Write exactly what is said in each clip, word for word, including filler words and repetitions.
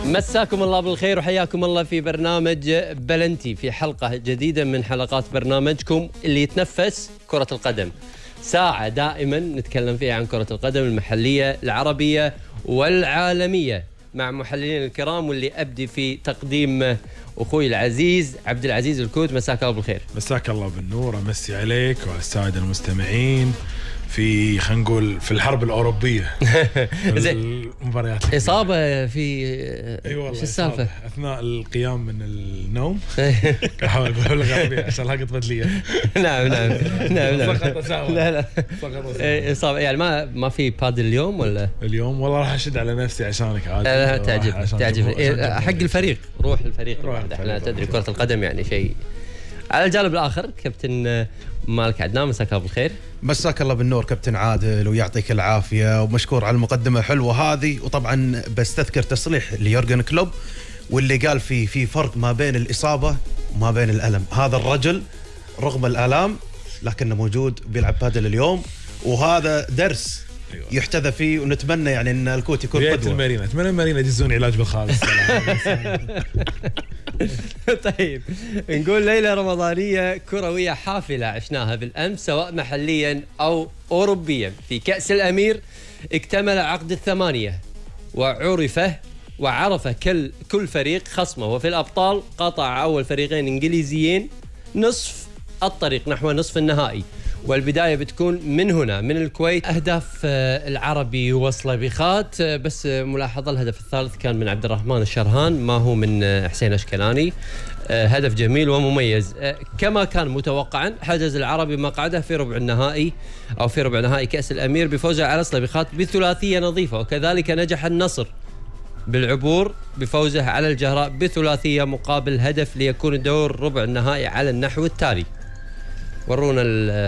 مساكم الله بالخير وحياكم الله في برنامج بلنتي، في حلقة جديدة من حلقات برنامجكم اللي يتنفس كرة القدم. ساعة دائما نتكلم فيها عن كرة القدم المحلية العربية والعالمية مع محللين الكرام، واللي أبدي في تقديم أخوي العزيز عبد العزيز الكود. مساك الله بالخير. مساك الله بالنور، أمسي عليك وعلى السادة المستمعين في خلينا نقول في الحرب الأوروبية. المباريات إصابة في اي والله شو السالفة؟ أثناء القيام من النوم أحاول أقول لك عربي عشان هاك تبدلية. نعم نعم نعم نعم سقط سوا. لا لا سقط إصابة يعني ما ما في بادل اليوم ولا اليوم؟ والله راح أشد على نفسي عشانك عادي. لا تعجب تعجب حق الفريق، روح الفريق الواحد. احنا تدري كرة القدم يعني شيء. على الجانب الآخر كابتن مالك عدنان، مساك الله بالخير. مساك الله بالنور كابتن عادل ويعطيك العافية، ومشكور على المقدمة الحلوة هذه. وطبعا بستذكر تصريح ليورجن كلوب واللي قال في في فرق ما بين الإصابة وما بين الألم. هذا الرجل رغم الآلام لكنه موجود بيلعب بادل اليوم، وهذا درس يحتذى فيه، ونتمنى يعني ان الكوت يكون قدوة. المارينا اتمنى المارينا يدزون علاج بالخالص. طيب نقول ليلة رمضانية كروية حافلة عشناها بالأمس سواء محليا أو أوروبيا. في كأس الأمير اكتمل عقد الثمانية وعرفه وعرف كل كل فريق خصمه، وفي الأبطال قطع أول فريقين إنجليزيين نصف الطريق نحو نصف النهائي، والبداية بتكون من هنا من الكويت. أهداف العربي وصل بخات، بس ملاحظة الهدف الثالث كان من عبد الرحمن الشرهان ما هو من حسين أشكلاني. هدف جميل ومميز. كما كان متوقعا حجز العربي مقعده في ربع النهائي أو في ربع نهائي كأس الأمير بفوزه على صليبيخات بثلاثية نظيفة، وكذلك نجح النصر بالعبور بفوزه على الجهراء بثلاثية مقابل هدف، ليكون دور ربع النهائي على النحو التالي. ورونا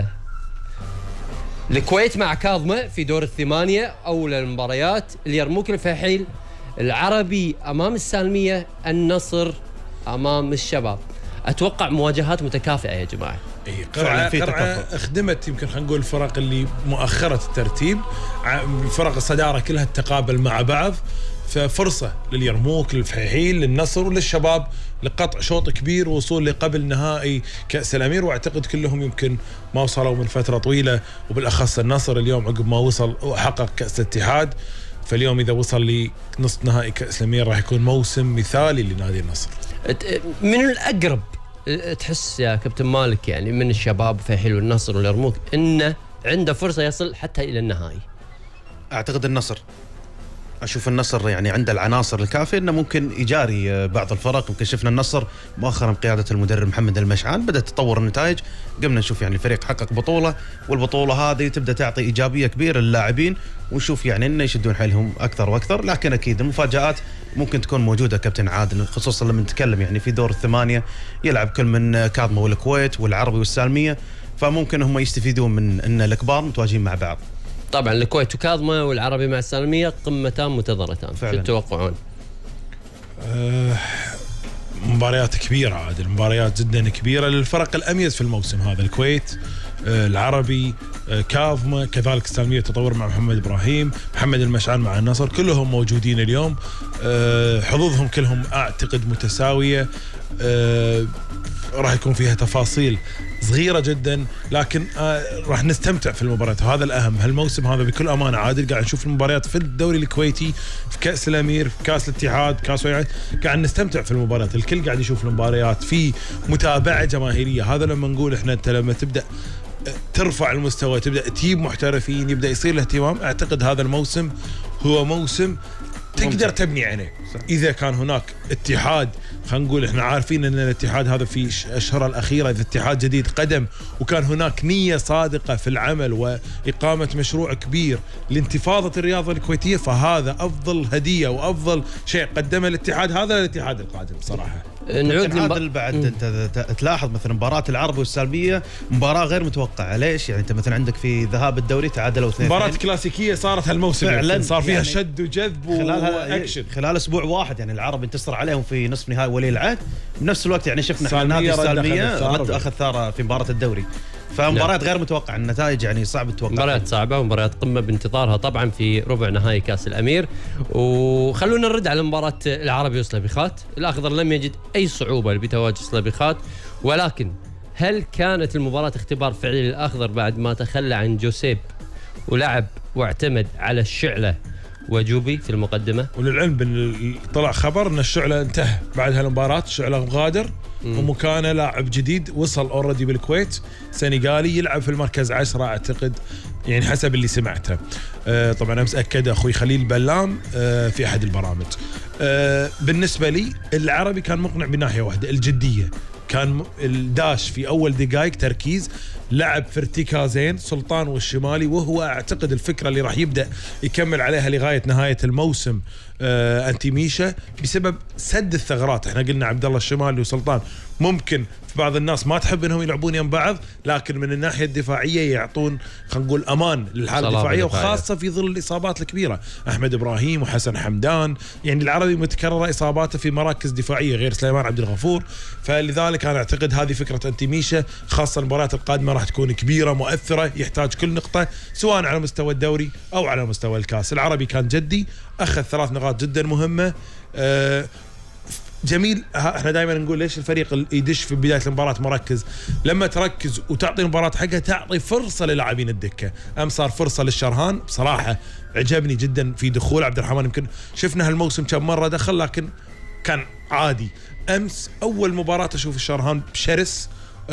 الكويت مع كاظمة في دور الثمانية أول المباريات، اليرموك الفحيل، العربي أمام السالمية، النصر أمام الشباب. أتوقع مواجهات متكافئة يا جماعة. اي قرعة قرعة اخدمت يمكن خلينا نقول الفرق اللي مؤخرة الترتيب، فرق الصدارة كلها تتقابل مع بعض، ففرصة لليرموك للفحيل للنصر وللشباب لقطع شوط كبير ووصول لقبل نهائي كأس الأمير. واعتقد كلهم يمكن ما وصلوا من فترة طويلة، وبالأخص النصر اليوم عقب ما وصل وحقق كأس الاتحاد، فاليوم إذا وصل لنصف نهائي كأس الأمير راح يكون موسم مثالي لنادي النصر. من الأقرب تحس يا كابتن مالك يعني من الشباب فحيل والنصر واليرموك إنه عنده فرصة يصل حتى إلى النهائي؟ أعتقد النصر. أشوف النصر يعني عنده العناصر الكافية إنه ممكن يجاري بعض الفرق. يمكن شفنا النصر مؤخرا بقيادة المدرب محمد المشعان بدأت تطور النتائج، قمنا نشوف يعني الفريق حقق بطولة، والبطولة هذه تبدأ تعطي إيجابية كبيرة للاعبين، ونشوف يعني إنه يشدون حيلهم أكثر وأكثر. لكن أكيد المفاجآت ممكن تكون موجودة كابتن عادل، خصوصا لما نتكلم يعني في دور الثمانية يلعب كل من كاظمة والكويت والعربي والسالمية، فممكن هم يستفيدون من إن الكبار متواجدين مع بعض. طبعا الكويت وكاظمة والعربي مع السالمية قمتان متضارتان، شو تتوقعون؟ أه مباريات كبيرة عادل، مباريات جدا كبيرة للفرق الأميز في الموسم هذا. الكويت، أه العربي، أه كاظمة، كذلك السالمية تطور مع محمد إبراهيم، محمد المشعان مع النصر، كلهم موجودين اليوم. أه حظوظهم كلهم أعتقد متساوية. أه راح يكون فيها تفاصيل صغيرة جدا، لكن آه راح نستمتع في المباريات، وهذا الأهم. هالموسم هذا بكل أمانة عادل قاعد نشوف المباريات في الدوري الكويتي، في كأس الأمير، في كأس الاتحاد، كأس وعيات، قاعد نستمتع في المباريات. الكل قاعد يشوف المباريات في متابعة جماهيرية. هذا لما نقول إحنا أنت لما تبدأ ترفع المستوى، تبدأ تجيب محترفين، يبدأ يصير الاهتمام. أعتقد هذا الموسم هو موسم تقدر تبني عليه. إذا كان هناك اتحاد، خلينا نقول احنا عارفين ان الاتحاد هذا في الاشهر الاخيره اذا اتحاد جديد قدم، وكان هناك نيه صادقه في العمل واقامه مشروع كبير لانتفاضه الرياضه الكويتيه، فهذا افضل هديه وافضل شيء قدمه الاتحاد هذا للاتحاد القادم صراحه. نعود عادل بعد م. انت تلاحظ مثلا مباراه العربي والسالميه مباراه غير متوقعه. ليش؟ يعني انت مثلا عندك في ذهاب الدوري تعادلوا اثنين، مباراه كلاسيكيه صارت هالموسم فعلا، صار فيها يعني شد وجذب واكشن خلال اسبوع واحد. يعني العربي انتصر عليهم في نصف نهائي ولي العهد، بنفس الوقت يعني شفنا نادي السالميه رد اخذ ثاره في مباراه الدوري. فمباريات غير متوقع، النتائج يعني صعب تتوقع. مباريات صعبه ومباريات قمه بانتظارها طبعا في ربع نهائي كاس الامير. وخلونا نرد على مباراه العربي وسلافيخات. الاخضر لم يجد اي صعوبه بتواجد سلافيخات، ولكن هل كانت المباراه اختبار فعلي للاخضر بعد ما تخلى عن جوسيب ولعب واعتمد على الشعله وجوبي في المقدمه؟ وللعلم بن طلع خبر ان الشعله انتهى بعد هالمباراه، الشعله غادر ومكانه لاعب جديد وصل اوريدي بالكويت، سنغالي يلعب في المركز عشرة اعتقد، يعني حسب اللي سمعته. آه طبعا امس اكد اخوي خليل بلام آه في احد البرامج. آه بالنسبه لي العربي كان مقنع بناحيه واحده، الجديه. كان الداش في اول دقائق تركيز، لعب في ارتكازين سلطان والشمالي، وهو اعتقد الفكره اللي راح يبدا يكمل عليها لغايه نهايه الموسم آه انتي ميشا، بسبب سد الثغرات. احنا قلنا عبد الله الشمالي وسلطان ممكن في بعض الناس ما تحب انهم يلعبون يم بعض، لكن من الناحيه الدفاعيه يعطون خلينا نقول امان للحاله الدفاعيه، وخاصه في ظل الاصابات الكبيره، احمد ابراهيم وحسن حمدان. يعني العربي متكرره اصاباته في مراكز دفاعيه غير سليمان عبد الغفور، فلذلك انا اعتقد هذه فكره انتي ميشا، خاصه المباريات القادمه راح تكون كبيره مؤثره، يحتاج كل نقطه سواء على مستوى الدوري او على مستوى الكاس. العربي كان جدي، اخذ ثلاث نقاط جدا مهمه. أه جميل. احنا دائما نقول ليش الفريق اللي يدش في بدايه المباراه مركز، لما تركز وتعطي المباراه حقها تعطي فرصه للاعبين الدكه. ام صار فرصه للشرهان، بصراحه عجبني جدا في دخول عبد الرحمن، يمكن شفنا هالموسم كم مره دخل لكن كان عادي. امس اول مباراه اشوف الشرهان شرس،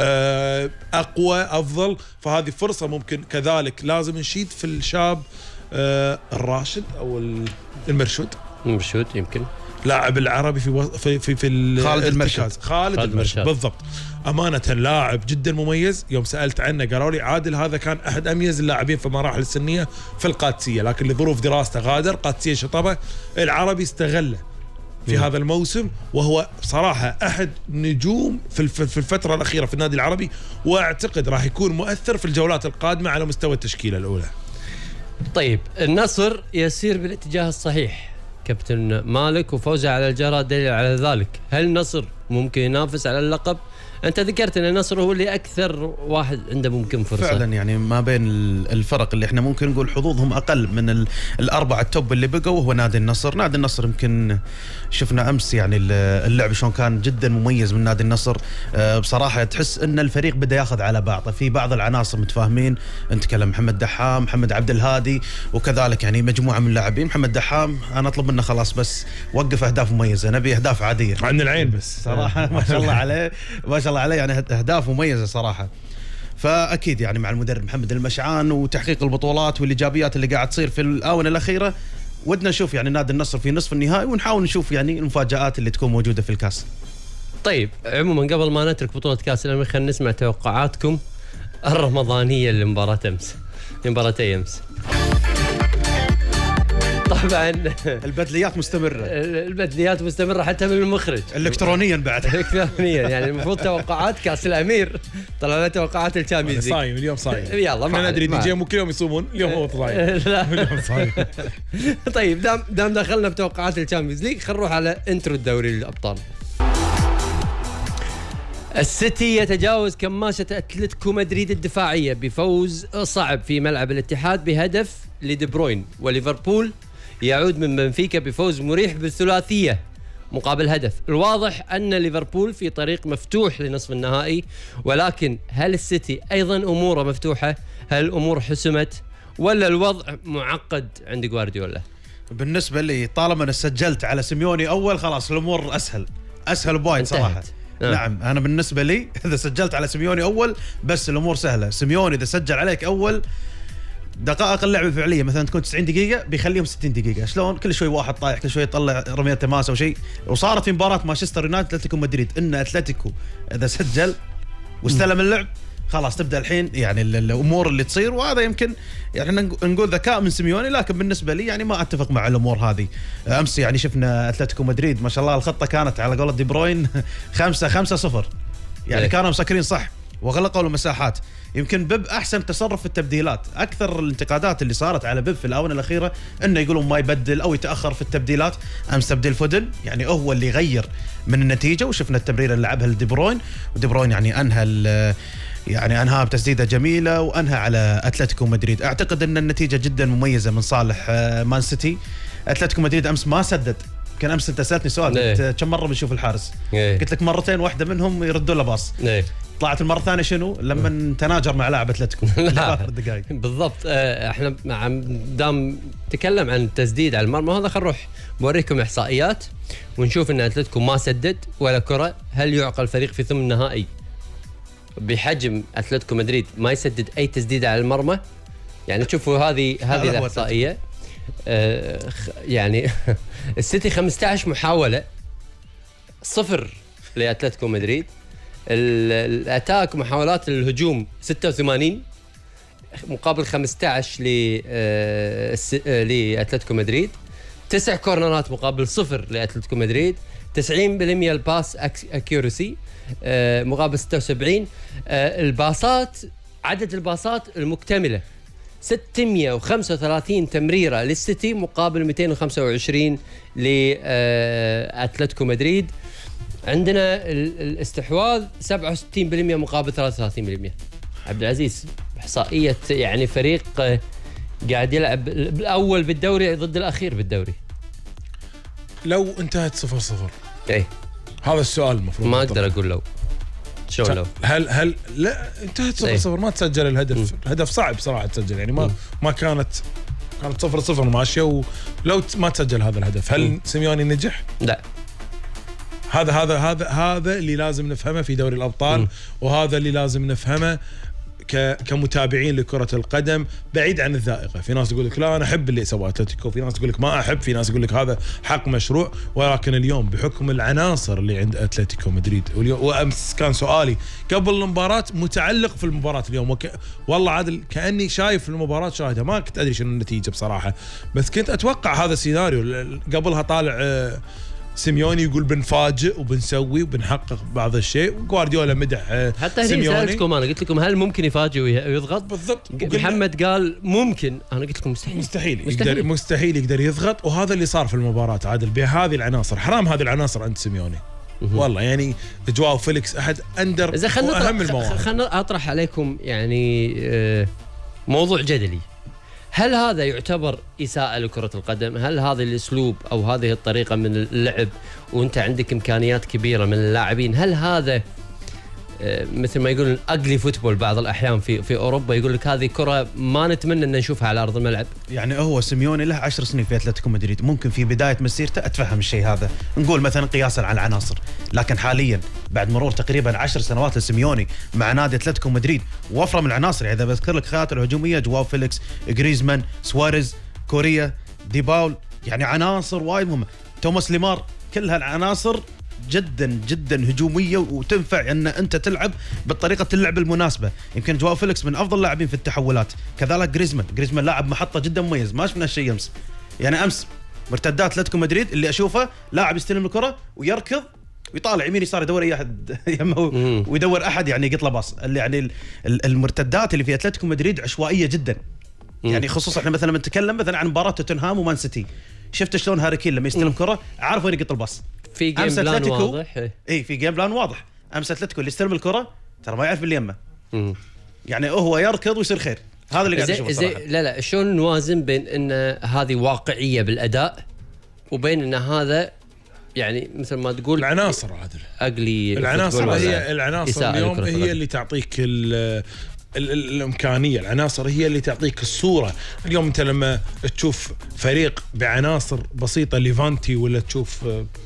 اقوى افضل، فهذه فرصه ممكن كذلك لازم نشيد في الشاب الراشد او المرشود المرشود يمكن لاعب العربي في في في, في خالد المرشد خالد المرشد بالضبط. امانه لاعب جدا مميز، يوم سالت عنه قالوا لي عادل هذا كان احد اميز اللاعبين في المراحل السنيه في القادسيه، لكن لظروف دراسته غادر قادسيه شطبه. العربي استغله في م. هذا الموسم، وهو صراحه احد نجوم في في الفتره الاخيره في النادي العربي، واعتقد راح يكون مؤثر في الجولات القادمه على مستوى التشكيله الاولى. طيب النصر يسير بالاتجاه الصحيح، كابتن مالك وفوزه على الجرى دليل على ذلك. هل النصر ممكن ينافس على اللقب؟ انت ذكرت ان النصر هو اللي اكثر واحد عنده ممكن فرصه فعلا، يعني ما بين الفرق اللي احنا ممكن نقول حظوظهم اقل من الاربعه التوب اللي بقوا وهو نادي النصر. نادي النصر يمكن شفنا امس يعني اللعب شلون كان جدا مميز من نادي النصر. بصراحه تحس ان الفريق بدا ياخذ على بعضه في بعض العناصر متفاهمين. نتكلم محمد دحام، محمد عبد الهادي، وكذلك يعني مجموعه من اللاعبين. محمد دحام انا اطلب منه خلاص بس وقف اهداف مميزه، نبي اهداف عاديه عن العين بس صراحه. ما شاء الله عليه ما شاء الله عليه، يعني اهداف مميزه صراحه. فاكيد يعني مع المدرب محمد المشعان وتحقيق البطولات والايجابيات اللي قاعد تصير في الاونه الاخيره، ودنا نشوف يعني نادي النصر في نصف النهائي، ونحاول نشوف يعني المفاجآت اللي تكون موجوده في الكاس. طيب عموما قبل ما نترك بطوله كاس الامير خلينا نسمع توقعاتكم الرمضانيه لمباراه امس، لمباراتي امس. طبعا البدليات مستمره، البدليات مستمره حتى من المخرج الكترونيا بعد الكترونيا. يعني المفروض توقعات كاس الامير طلع لنا توقعات الشامبيونز. صايم اليوم صايم يلا ما ندري دي جي مو كل يوم يصومون، اليوم هو صايم اليوم صايم. طيب دام دام دخلنا بتوقعات الشامبيونز ليج، خلينا نروح على انترو الدوري للابطال. السيتي يتجاوز كماشة أتلتيكو مدريد الدفاعية بفوز صعب في ملعب الاتحاد بهدف لدي بروين، وليفربول يعود من بنفيكا بفوز مريح بالثلاثية مقابل هدف. الواضح أن ليفربول في طريق مفتوح لنصف النهائي، ولكن هل السيتي أيضا أموره مفتوحة؟ هل الأمور حسمت ولا الوضع معقد عند جوارديولا؟ بالنسبة لي طالما أنا سجلت على سيميوني أول خلاص الأمور أسهل أسهل بوايد صراحة. آه. نعم أنا بالنسبة لي إذا سجلت على سيميوني أول بس الأمور سهلة. سيميوني إذا سجل عليك أول دقائق اللعبة الفعلية مثلا تكون تسعين دقيقة بيخليهم ستين دقيقة. شلون كل شوي واحد طايح، كل شوي يطلع رمية تماس أو شيء. وصارت في مباراة مانشستر يونايتد أتلتيكو مدريد إن أتلتيكو إذا سجل واستلم اللعب خلاص تبدأ الحين يعني الأمور اللي تصير، وهذا يمكن يعني نقول ذكاء من سيميوني، لكن بالنسبة لي يعني ما أتفق مع الأمور هذه. أمس يعني شفنا أتلتيكو مدريد ما شاء الله الخطة كانت على قولة دي بروين خمسة خمسة صفر، يعني كانوا مسكرين صح وغلقوا له مساحات. يمكن بيب احسن تصرف في التبديلات. اكثر الانتقادات اللي صارت على بيب في الاونه الاخيره انه يقولون ما يبدل او يتاخر في التبديلات. امس تبديل فودن يعني هو اللي يغير من النتيجه، وشفنا التمريره اللي لعبها لدي بروين، ودي بروين يعني انهى يعني انهى بتسديده جميله وانهى على اتلتيكو مدريد. اعتقد ان النتيجه جدا مميزه من صالح مان سيتي. اتلتيكو مدريد امس ما سدد. كان امس انت سالتني سؤال قلت كم مره بنشوف الحارس؟ إيه. قلت لك مرتين، واحدة منهم يردوا له باص. إيه. طلعت المره الثانيه شنو؟ لما تناجر مع لاعب اتلتيكو اخر دقائق. بالضبط. آه، احنا عم دام تكلم عن التسديد على المرمى هذا، خلينا نروح بوريكم احصائيات ونشوف ان اتلتيكو ما سدد ولا كره. هل يعقل فريق في ثمن نهائي بحجم اتلتيكو مدريد ما يسدد اي تسديده على المرمى؟ يعني تشوفوا هذه هذه الاحصائيه. آه يعني السيتي خمسة عشر محاوله، صفر لاتلتيكو مدريد. الاتاك محاولات الهجوم ستة وثمانين مقابل خمسة عشر لاتلتيكو مدريد. تسع كورنرات مقابل صفر لاتلتيكو مدريد. تسعين بالمئة الباس اكيورسي مقابل ستة وسبعين. الباصات، عدد الباصات المكتمله ستمئة وخمسة وثلاثين تمريره للسيتي مقابل مئتين وخمسة وعشرين لاتلتيكو مدريد. عندنا الاستحواذ سبعة وستين بالمئة مقابل ثلاثة وثلاثين بالمئة. عبد العزيز، احصائيه يعني فريق قاعد يلعب بالاول بالدوري ضد الاخير بالدوري. لو انتهت صفر صفر اي هذا السؤال المفروض ما اقدر اقول لو شو لو هل هل لا انتهت صفر صفر ما تسجل الهدف. الهدف صعب صراحه تسجل، يعني ما م. ما كانت كانت صفر صفر ماشيه، ولو ما تسجل هذا الهدف هل م. سيميوني نجح؟ لا. هذا هذا هذا هذا اللي لازم نفهمه في دوري الابطال م. وهذا اللي لازم نفهمه كمتابعين لكرة القدم بعيد عن الذائقة. في ناس تقول لك لا أنا أحب اللي سواه أتلتيكو، في ناس تقول لك ما أحب، في ناس تقول لك هذا حق مشروع. ولكن اليوم بحكم العناصر اللي عند أتلتيكو مدريد، وأمس كان سؤالي قبل المباراة متعلق في المباراة اليوم، وك... والله عادل كأني شايف المباراة شاهدها، ما كنت أدري شنو النتيجة بصراحة، بس كنت أتوقع هذا السيناريو. قبلها طالع سيميوني يقول بنفاجئ وبنسوي وبنحقق بعض الشيء، وغوارديولا مدح حتى هني سألتكم أنا قلت لكم هل ممكن يفاجئ ويضغط؟ بالضبط. محمد قال ممكن، أنا قلت لكم مستحيل مستحيل مستحيل يقدر, مستحيل يقدر يضغط. وهذا اللي صار في المباراة عادل بهذه العناصر. حرام هذه العناصر عند سيميوني والله. يعني جواو فيليكس أحد أندر وأهم المواهب. خلنا أطرح عليكم يعني موضوع جدلي. هل هذا يعتبر إساءة لكرة القدم؟ هل هذا الأسلوب أو هذه الطريقة من اللعب وأنت عندك إمكانيات كبيرة من اللاعبين، هل هذا مثل ما يقولون أقلي فوتبول بعض الأحيان في في أوروبا، يقول لك هذه كرة ما نتمنى أن نشوفها على أرض الملعب؟ يعني هو سيميوني له عشر سنين في أتلتيكو مدريد، ممكن في بداية مسيرته أتفهم الشيء هذا، نقول مثلا قياسا على العناصر، لكن حاليا بعد مرور تقريبا عشر سنوات لسيميوني مع نادي أتلتيكو مدريد وفرة من العناصر. يعني إذا بذكر لك خيارات الهجومية جواو فيليكس، غريزمان، سواريز، كوريا، ديباول، يعني عناصر وايد مهمة، توماس ليمار، كل هالعناصر جدا جدا هجوميه وتنفع ان انت تلعب بالطريقه اللعب المناسبه. يمكن جواو فيليكس من افضل اللاعبين في التحولات، كذلك غريزمان غريزمان لاعب محطه جدا مميز. ما شفنا الشيء امس، يعني امس مرتدات اتلتيكو مدريد اللي اشوفه لاعب يستلم الكره ويركض ويطالع يمين يسار يدور اي احد ويدور احد يعني يقط له باص. اللي يعني المرتدات اللي في اتلتيكو مدريد عشوائيه جدا، يعني خصوصا احنا مثلا نتكلم مثلا عن مباراه توتنهام ومان سيتي، شفت شلون هاري كين لما يستلم كره عارف وين يقط الباص، في جيم بلان واضح. اي في جيم بلان واضح. امس اتلتيكو اللي يستلم الكره ترى ما يعرف اللي يمه، يعني هو يركض ويصير خير. هذا اللي قاعد اشوفه صراحه. لا لا شلون نوازن بين ان هذه واقعيه بالاداء وبين ان هذا يعني مثل ما تقول العناصر عادل اقلي العناصر هي العناصر اليوم هي اللي تعطيك ال الامكانيه. العناصر هي اللي تعطيك الصوره. اليوم انت لما تشوف فريق بعناصر بسيطه ليفانتي ولا تشوف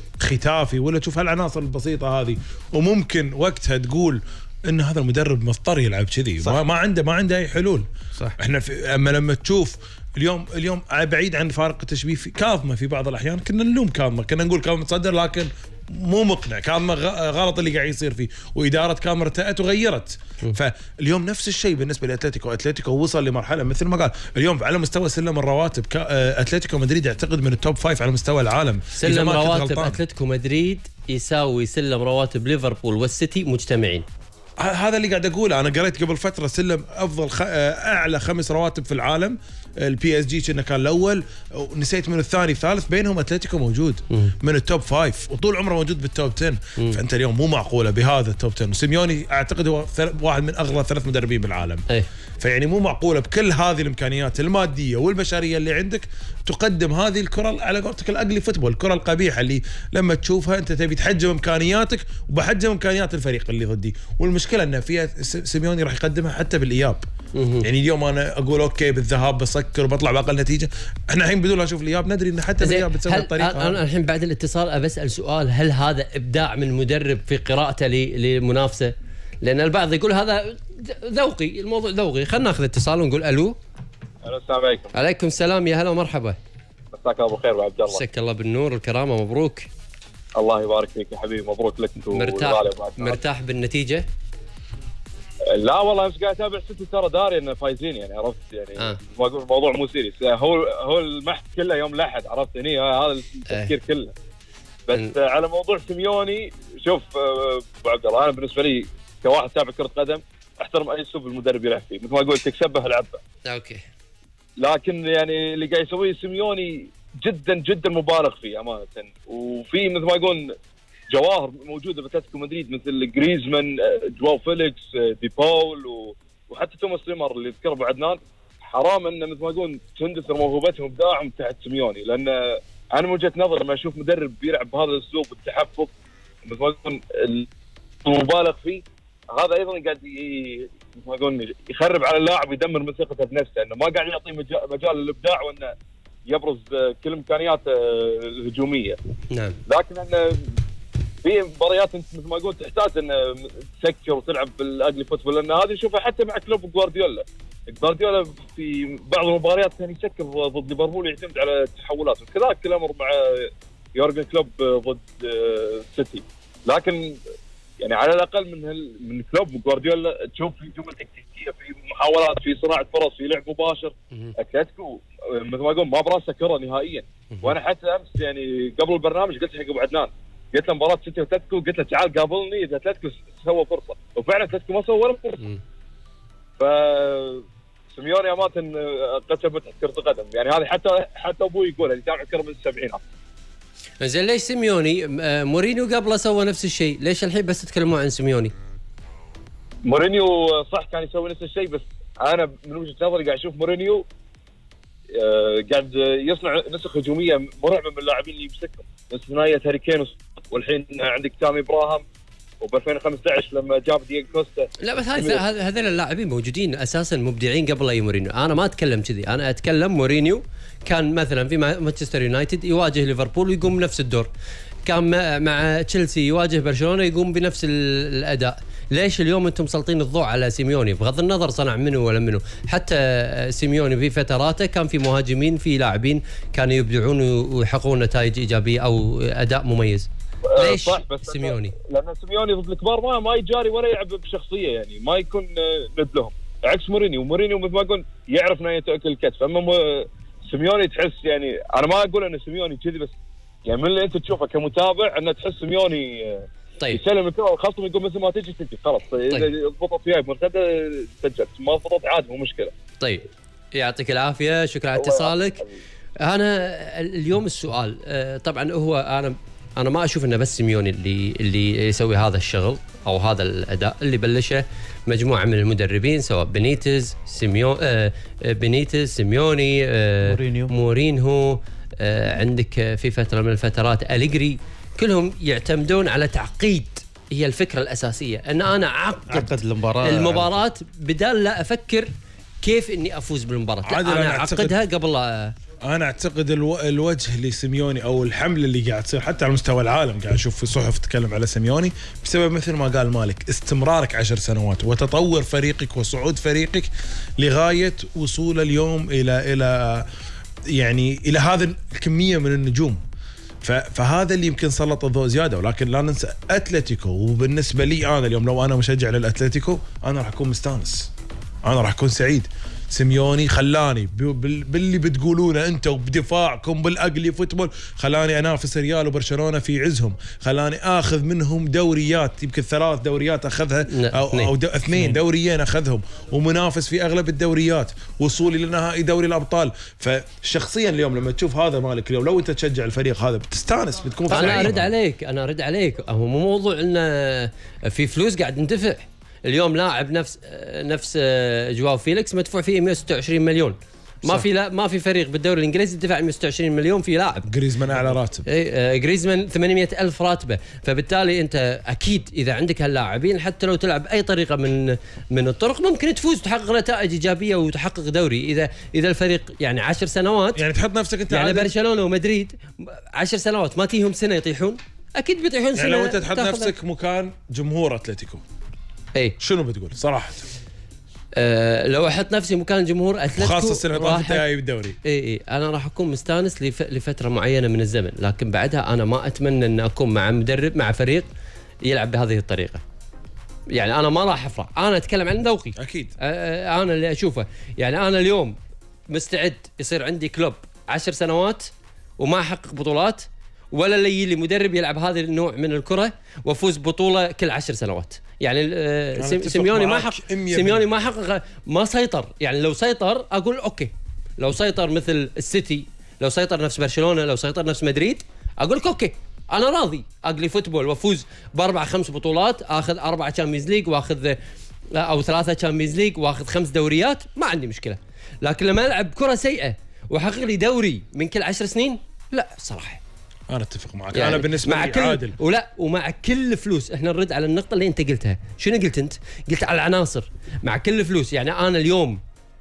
ختافي ولا تشوف هالعناصر البسيطه هذه، وممكن وقتها تقول ان هذا المدرب مضطر يلعب كذي، ما عنده ما عنده اي حلول. صح. احنا في اما لما تشوف اليوم اليوم بعيد عن فارق التشبيه في كاظمه، في بعض الاحيان كنا نلوم كاظمه، كنا نقول كاظمه تصدر لكن مو مقنع، كاظمه غلط اللي قاعد يصير فيه، واداره كاميرا ارتأت وغيرت. فاليوم نفس الشيء بالنسبه لاتلتيكو. اتلتيكو وصل لمرحله مثل ما قال اليوم على مستوى سلم الرواتب، اتلتيكو مدريد يعتقد من التوب فايف على مستوى العالم. سلم رواتب اتلتيكو مدريد يساوي سلم رواتب ليفربول والسيتي مجتمعين. هذا اللي قاعد اقوله. انا قريت قبل فتره سلم افضل خ... اعلى خمس رواتب في العالم البي اس جي كنا كان الاول، ونسيت من الثاني الثالث، بينهم اتلتيكو موجود من التوب فايف وطول عمره موجود بالتوب عشرة. فانت اليوم مو معقوله بهذا التوب عشرة، وسيميوني اعتقد هو واحد من اغلى ثلاث مدربين بالعالم. أي. فيعني مو معقوله بكل هذه الامكانيات الماديه والبشريه اللي عندك تقدم هذه الكره على قولتك الاجلي فوتبول، الكره القبيحه اللي لما تشوفها انت تبي تحجم امكانياتك وبحجم امكانيات الفريق اللي ضدي. والمشكله ان فيها سيميوني راح يقدمها حتى بالاياب. يعني اليوم انا اقول اوكي بالذهاب بسكر وبطلع باقل نتيجه، احنا الحين بدون لا نشوف الاياب ندري ان حتى بالاياب بتسوي الطريقه. انا الحين بعد الاتصال بسال سؤال، هل هذا ابداع من المدرب في قراءته للمنافسه؟ لان البعض يقول هذا ذوقي، الموضوع ذوقي. خلينا ناخذ اتصال ونقول الو. الو السلام عليكم. عليكم السلام، يا هلا ومرحبا. مساك الله بالخير ابو عبد الله. مساك الله بالنور والكرامه، مبروك. الله يبارك فيك يا حبيبي، مبروك لك انت. مرتاح مرتاح بالنتيجه؟ لا والله امس قاعد اتابع سيتي، ترى داري انه فايزين يعني، عرفت يعني. آه. ما اقول الموضوع مو سيريس، هو هو المحك كله يوم الاحد، عرفت هني هذا التفكير آه. كله. بس م. على موضوع سيميوني، شوف ابو عبد الله، انا بالنسبه لي كواحد تابع كره قدم احترم اي اسلوب المدرب يلعب فيه، مثل ما اقول تكسبه العبه. اوكي. لكن يعني اللي قاعد يسويه سيميوني جدا جدا مبالغ فيه امانه، وفي مثل ما يقول جواهر موجوده باتلتيكو مدريد مثل جريزمان، جواو فيليكس، دي باول، وحتى توماس ريمر اللي ذكره ابو عدنان. حرام انه مثل ما يقول تندثر موهبتهم وابداعهم تحت سيميوني، لان انا من وجهه نظري لما اشوف مدرب بيلعب بهذا الاسلوب التحفظ مثل ما يقول المبالغ فيه، هذا ايضا قاعد مثل ما يقول يخرب على اللاعب ويدمر من ثقته بنفسه، انه ما قاعد يعطيه مجال للابداع وانه يبرز كل امكانياته الهجوميه. نعم. لكن انه في مباريات انت مثل ما قلت تحتاج ان تسكر وتلعب بالاجلي فوتبول، لان هذه نشوفها حتى مع كلوب وجوارديولا. جوارديولا في بعض المباريات كان يسكر ضد ليفربول، يعتمد على التحولات، وكذلك الامر مع يورجن كلوب ضد سيتي. لكن يعني على الاقل من هال من كلوب وجوارديولا تشوف في جمل تكتيكيه، في محاولات، في صناعه فرص، في لعب مباشر. اتلتيكو مثل ما اقول ما براسه كره نهائيا. وانا حتى امس يعني قبل البرنامج قلت حق ابو عدنان، قلت له مباراه سيتي واتلتيكو، قلت له تعال قابلني اذا اتلتيكو سوى فرصه، وفعلا اتلتيكو ما سوى ولا فرصه. ف سيميوني امانه قتل متعه كره القدم، يعني هذه حتى حتى ابوي يقولها اللي يتابع الكره من السبعينات. زين ليش سيميوني؟ مورينيو قبله سوى نفس الشيء، ليش الحين بس تتكلمون عن سيميوني؟ مورينيو صح كان يسوي نفس الشيء، بس انا من وجهه نظري قاعد اشوف مورينيو قاعد يصنع نسخ هجوميه مرعبه من اللاعبين اللي يمسكهم، ثنائيه هاري كين، والحين عندك تامي ابراهام، وب ألفين وخمسة عشر لما جاب دييغو كوستا. لا بس هذول اللاعبين موجودين اساسا مبدعين قبل اي مورينيو، انا ما اتكلم كذي، انا اتكلم مورينيو كان مثلا في مانشستر يونايتد يواجه ليفربول ويقوم بنفس الدور، كان مع تشيلسي يواجه برشلونه يقوم بنفس الاداء. ليش اليوم انتم مسلطين الضوء على سيميوني؟ بغض النظر صنع منه ولا منه، حتى سيميوني في فتراته كان في مهاجمين، في لاعبين كانوا يبدعون ويحققون نتائج ايجابيه او اداء مميز. ليش صح، بس سيميوني؟ لان سيميوني ضد الكبار ما ما يجاري ولا يلعب بشخصيه، يعني ما يكون ند لهم، عكس مورينيو. مورينيو مثل ما اقول يعرف انه ياكل الكتف، اما سيميوني تحس يعني، انا ما اقول ان سيميوني كذي، بس يعني من اللي انت تشوفه كمتابع انه تحس سيميوني طيب يسلم الكره الخصم يقول مثل ما تجي تجي خلاص. طيب. اذا ضبطت فيها بمرتده سجلت، ما ضبطت عادي مو مشكله. طيب يعطيك العافيه، شكرا على اتصالك. انا اليوم السؤال طبعا هو انا انا ما اشوف انه بس سيميوني اللي اللي يسوي هذا الشغل او هذا الاداء، اللي بلشه مجموعه من المدربين سواء بينيتز سيميون آه بينيتز سيميوني آه مورينيو مورينهو آه عندك في فتره من الفترات أليجري، كلهم يعتمدون على تعقيد، هي الفكره الاساسيه ان انا اعقد المباراه المباراه بدال لا افكر كيف اني افوز بالمباراه، انا اعقدها قبل. انا اعتقد الو... الوجه لسيميوني او الحمله اللي قاعد تصير حتى على مستوى العالم، قاعد اشوف في صحف تتكلم على سيميوني بسبب مثل ما قال مالك استمرارك عشر سنوات وتطور فريقك وصعود فريقك لغايه وصول اليوم الى الى يعني الى هذا الكميه من النجوم. ف... فهذا اللي يمكن سلط الضوء زياده، ولكن لا ننسى اتلتيكو. وبالنسبه لي انا اليوم لو انا مشجع للاتلتيكو انا راح اكون مستانس، انا راح اكون سعيد. سيميوني خلاني باللي بتقولونه انتم بدفاعكم بالاقلي فوتبول، خلاني انافس ريال وبرشلونه في عزهم، خلاني اخذ منهم دوريات، يمكن ثلاث دوريات اخذها او, أو دو اثنين دوريين اخذهم، ومنافس في اغلب الدوريات، وصولي لنهائي دوري الابطال. فشخصيا اليوم لما تشوف هذا مالك اليوم، لو انت تشجع الفريق هذا بتستانس، بتكون انا ارد عليك انا ارد عليك هو مو موضوع انه في فلوس قاعد ندفع. اليوم لاعب نفس نفس جواو فيليكس مدفوع فيه مئة وستة وعشرين مليون، ما في لا ما في فريق بالدوري الانجليزي دفع مئة وستة وعشرين مليون في لاعب. جريزمان اعلى راتب، اي جريزمان ثمانمئة ألف راتبه. فبالتالي انت اكيد اذا عندك هاللاعبين حتى لو تلعب باي طريقه من من الطرق ممكن تفوز وتحقق نتائج ايجابيه وتحقق دوري. اذا اذا الفريق يعني عشر سنوات، يعني تحط نفسك انت يعني برشلونه ومدريد عشر سنوات ما تيهم سنه يطيحون، اكيد بيطيحون سنه. يعني لو انت تحط نفسك مكان جمهور اتلتيكو اي شنو بتقول صراحه؟ أه لو احط نفسي مكان جمهور اتلتيكو، خاصه السنه طافت جاي بالدوري، اي اي انا راح اكون مستانس لف... لفتره معينه من الزمن، لكن بعدها انا ما اتمنى ان اكون مع مدرب مع فريق يلعب بهذه الطريقه. يعني انا ما راح افرح، انا اتكلم عن ذوقي اكيد. أه انا اللي اشوفه. يعني انا اليوم مستعد يصير عندي كلوب عشر سنوات وما احقق بطولات، ولا اللي يجي لي مدرب يلعب هذا النوع من الكره وافوز بطوله كل عشر سنوات. يعني سيميوني ما حقق سيميوني ما حقق ما سيطر. يعني لو سيطر اقول اوكي، لو سيطر مثل السيتي، لو سيطر نفس برشلونه، لو سيطر نفس مدريد، اقول لك اوكي انا راضي اقلي فوتبول وافوز باربع خمس بطولات، اخذ اربع تشامبيونز ليج واخذ او ثلاثه تشامبيونز ليج واخذ خمس دوريات، ما عندي مشكله. لكن لما العب كره سيئه واحقق لي دوري من كل عشر سنين، لا صراحه انا اتفق معك. يعني انا بالنسبه مع لي كل عادل، ولا ومع كل فلوس. احنا نرد على النقطه اللي انت قلتها. شنو قلت انت؟ قلت على العناصر مع كل فلوس. يعني انا اليوم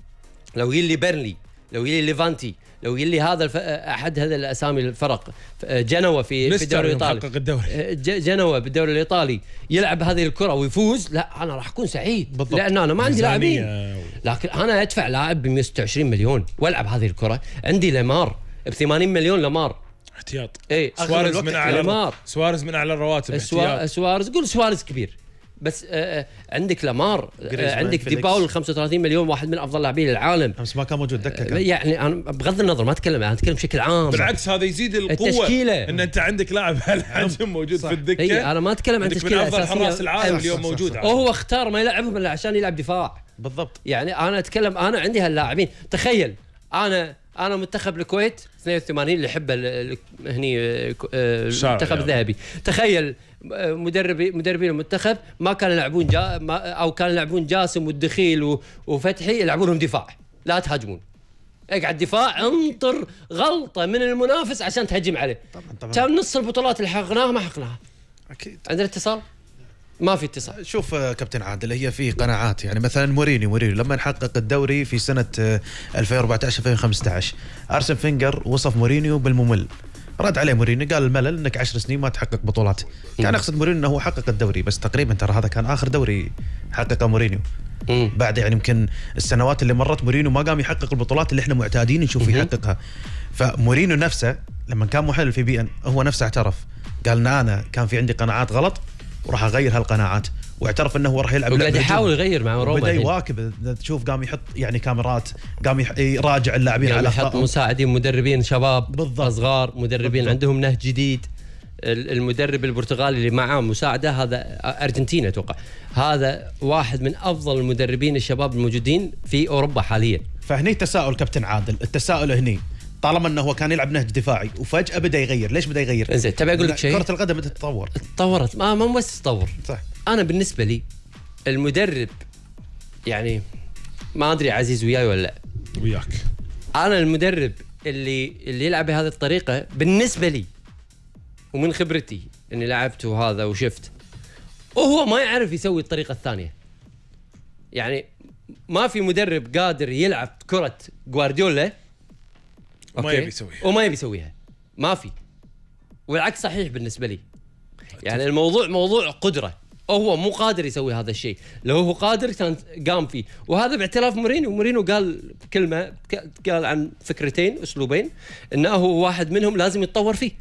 لو يجي لي بيرنلي، لو يجي لي ليفانتي، لو يجي لي هذا الف... احد هذا الاسامي الفرق، جنوا في في الدوري الايطالي، الدوري. جنوا بالدوري الايطالي يلعب هذه الكره ويفوز، لا انا راح اكون سعيد بالضبط. لان انا ما عندي لاعبين، لكن انا ادفع لاعب ب مئة وستة وعشرين مليون والعب هذه الكره. عندي لامار ب ثمانين مليون، لامار احتياط. ايه سواريز من اعلى سواريز من اعلى الرواتب احتياط. سواريز قول سواريز كبير، بس آه عندك لامار، آه عندك ديباول خمسة وثلاثين مليون، واحد من افضل لاعبين العالم، بس ما كان موجود دكه. آه يعني انا بغض النظر ما اتكلم، انا اتكلم بشكل عام. بالعكس هذا يزيد القوه التشكيله، ان انت عندك لاعب هالحجم موجود صح. في الدكه. اي انا ما اتكلم عن تشكيله افضل حراس العالم اليوم موجود. وهو اختار ما يلعبهم الا عشان يلعب دفاع بالضبط. يعني انا اتكلم، انا عندي هاللاعبين. تخيل انا انا منتخب الكويت اثنين وثمانين اللي يحبه هني المنتخب الذهبي. تخيل مدربي مدربين المنتخب ما كانوا يلعبون جا او كانوا يلعبون جاسم والدخيل وفتحي، يلعبونهم دفاع، لا تهاجمون، اقعد دفاع، انطر غلطه من المنافس عشان تهجم عليه. طبعا طبعا كان نص البطولات اللي حققناها ما حققناها. اكيد. عندنا اتصال؟ ما في اتصال. شوف كابتن عادل، هي في قناعات. يعني مثلا مورينيو مورينيو لما نحقق الدوري في سنه ألفين وأربعة عشر ألفين وخمسة عشر، ارسن فينجر وصف مورينيو بالممل. رد عليه مورينيو قال الملل انك عشر سنين ما تحقق بطولات. كان يقصد مورينيو انه هو حقق الدوري، بس تقريبا ترى هذا كان اخر دوري حققه مورينيو. مم. بعد يعني يمكن السنوات اللي مرت مورينيو ما قام يحقق البطولات اللي احنا معتادين نشوفه يحققها. فمورينيو نفسه لما كان محلل في بي ان هو نفسه اعترف، قال ان انا كان في عندي قناعات غلط وراح اغير هالقناعات، واعترف انه هو راح يلعب، وقاعد يحاول يغير مع روما، بدا يواكب. تشوف قام يحط يعني كاميرات، قام يراجع اللاعبين على يحط مساعدين مدربين شباب بالضبط. صغار، مدربين بالضبط. عندهم نهج جديد. المدرب البرتغالي اللي معاه مساعده هذا ارجنتينا اتوقع، هذا واحد من افضل المدربين الشباب الموجودين في اوروبا حاليا. فهني تساؤل كابتن عادل، التساؤل هني طالما انه هو كان يلعب نهج دفاعي وفجاه بدا يغير، ليش بدا يغير؟ زين تبي اقول لك شيء، كره القدم بدات تتطور، تطورت ما ما بس تطور صح. انا بالنسبه لي المدرب يعني ما ادري عزيز وياي ولا لا وياك، انا المدرب اللي اللي يلعب بهذه الطريقه بالنسبه لي ومن خبرتي اني لعبت وهذا وشفت، وهو ما يعرف يسوي الطريقه الثانيه. يعني ما في مدرب قادر يلعب كره جوارديولا وما يبي يسويها وما يبي يسويها، ما في. والعكس صحيح بالنسبه لي. يعني الموضوع موضوع قدره، هو مو قادر يسوي هذا الشيء، لو هو قادر كان قام فيه. وهذا باعتراف مورينيو. مورينيو قال كلمه، قال عن فكرتين اسلوبين انه هو واحد منهم لازم يتطور فيه.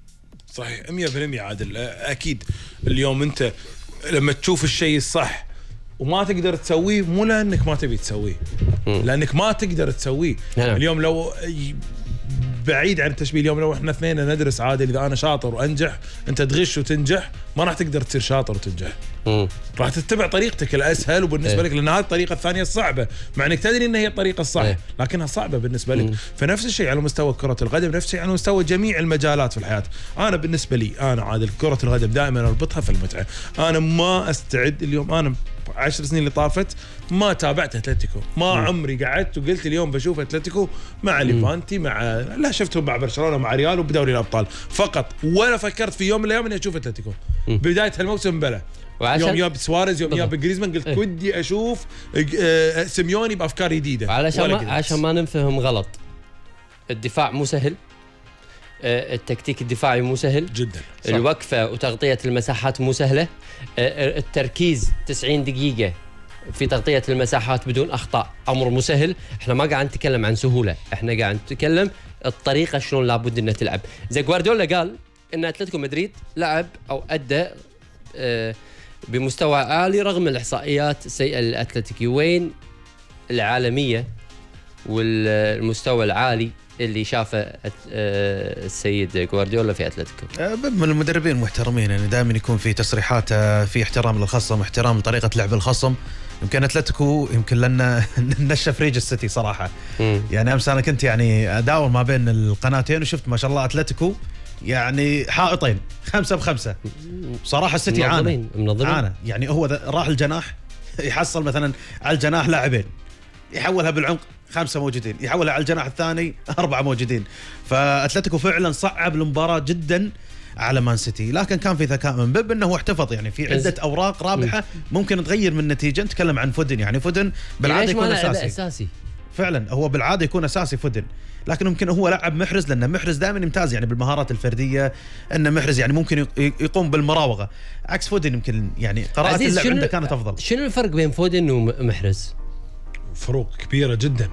صحيح مية بالمية عادل. اكيد اليوم انت لما تشوف الشيء الصح وما تقدر تسويه، مو لانك ما تبي تسويه، لانك ما تقدر تسويه. نعم. اليوم لو بعيد عن التشبيه، اليوم لو احنا اثنين ندرس عادل، اذا انا شاطر وانجح انت تغش وتنجح، ما راح تقدر تصير شاطر وتنجح. مم. راح تتبع طريقتك الاسهل وبالنسبه إيه. لك، لان هذه الطريقه الثانيه الصعبه، مع انك تدري ان هي الطريقه الصح، إيه. لكنها صعبه بالنسبه لك. مم. فنفس الشيء على مستوى كره القدم، نفس الشيء على مستوى جميع المجالات في الحياه. انا بالنسبه لي انا عادل كره القدم دائما اربطها في المتعه. انا ما استعد اليوم، انا عشر سنين اللي طافت ما تابعت اتلتيكو، ما مم. عمري قعدت وقلت اليوم بشوف اتلتيكو مع ليفانتي، مع لا شفتهم مع برشلونه مع ريال وبدوري الابطال فقط، ولا فكرت في يوم من الايام اني اشوف اتلتيكو. مم. بدايه هالموسم بلا يوم ياب سواريز، يوم ياب جريزمان، قلت إيه. ودي اشوف سيميوني بافكار جديده. علشان ما عشان ما نفهم غلط، الدفاع مو سهل، التكتيك الدفاعي مو سهل جدا، صح. الوقفه وتغطيه المساحات مو سهله، التركيز تسعين دقيقه في تغطيه المساحات بدون اخطاء امر مو سهل. احنا ما قاعد نتكلم عن سهوله، احنا قاعد نتكلم الطريقه شلون لابد انها تلعب. زي جوارديولا قال ان اتلتيكو مدريد لعب او ادى بمستوى عالي رغم الاحصائيات السيئه للاتلتيكي. وين العالميه والمستوى العالي اللي شافه السيد جوارديولا في اتلتيكو؟ من المدربين المحترمين، يعني دائما يكون في تصريحاته في احترام للخصم، احترام طريقه لعب الخصم. يمكن اتلتيكو يمكن لنا نشف ريج السيتي صراحه. مم. يعني امس انا كنت يعني اداور ما بين القناتين وشفت ما شاء الله اتلتيكو يعني حائطين خمسة بخمسة. صراحة السيتي عانى عانى يعني هو راح الجناح يحصل مثلا على الجناح لاعبين، يحولها بالعمق خمسة موجودين، يحولها على الجناح الثاني أربعة موجودين. فأتلتيكو فعلا صعب المباراة جدا على مان سيتي، لكن كان في ذكاء من بيب انه احتفظ يعني في عدة أوراق رابحة ممكن تغير من النتيجة. نتكلم عن فودن، يعني فودن بالعادة يكون أساسي. أساسي فعلا هو بالعادة يكون أساسي فودن، لكن ممكن هو لعب محرز لأن محرز دائما يمتاز يعني بالمهارات الفردية، أن محرز يعني ممكن يقوم بالمراوغة عكس فودن. يمكن يعني قراءة اللعب عنده كانت أفضل. شنو الفرق بين فودن ومحرز؟ فروق كبيرة جدا.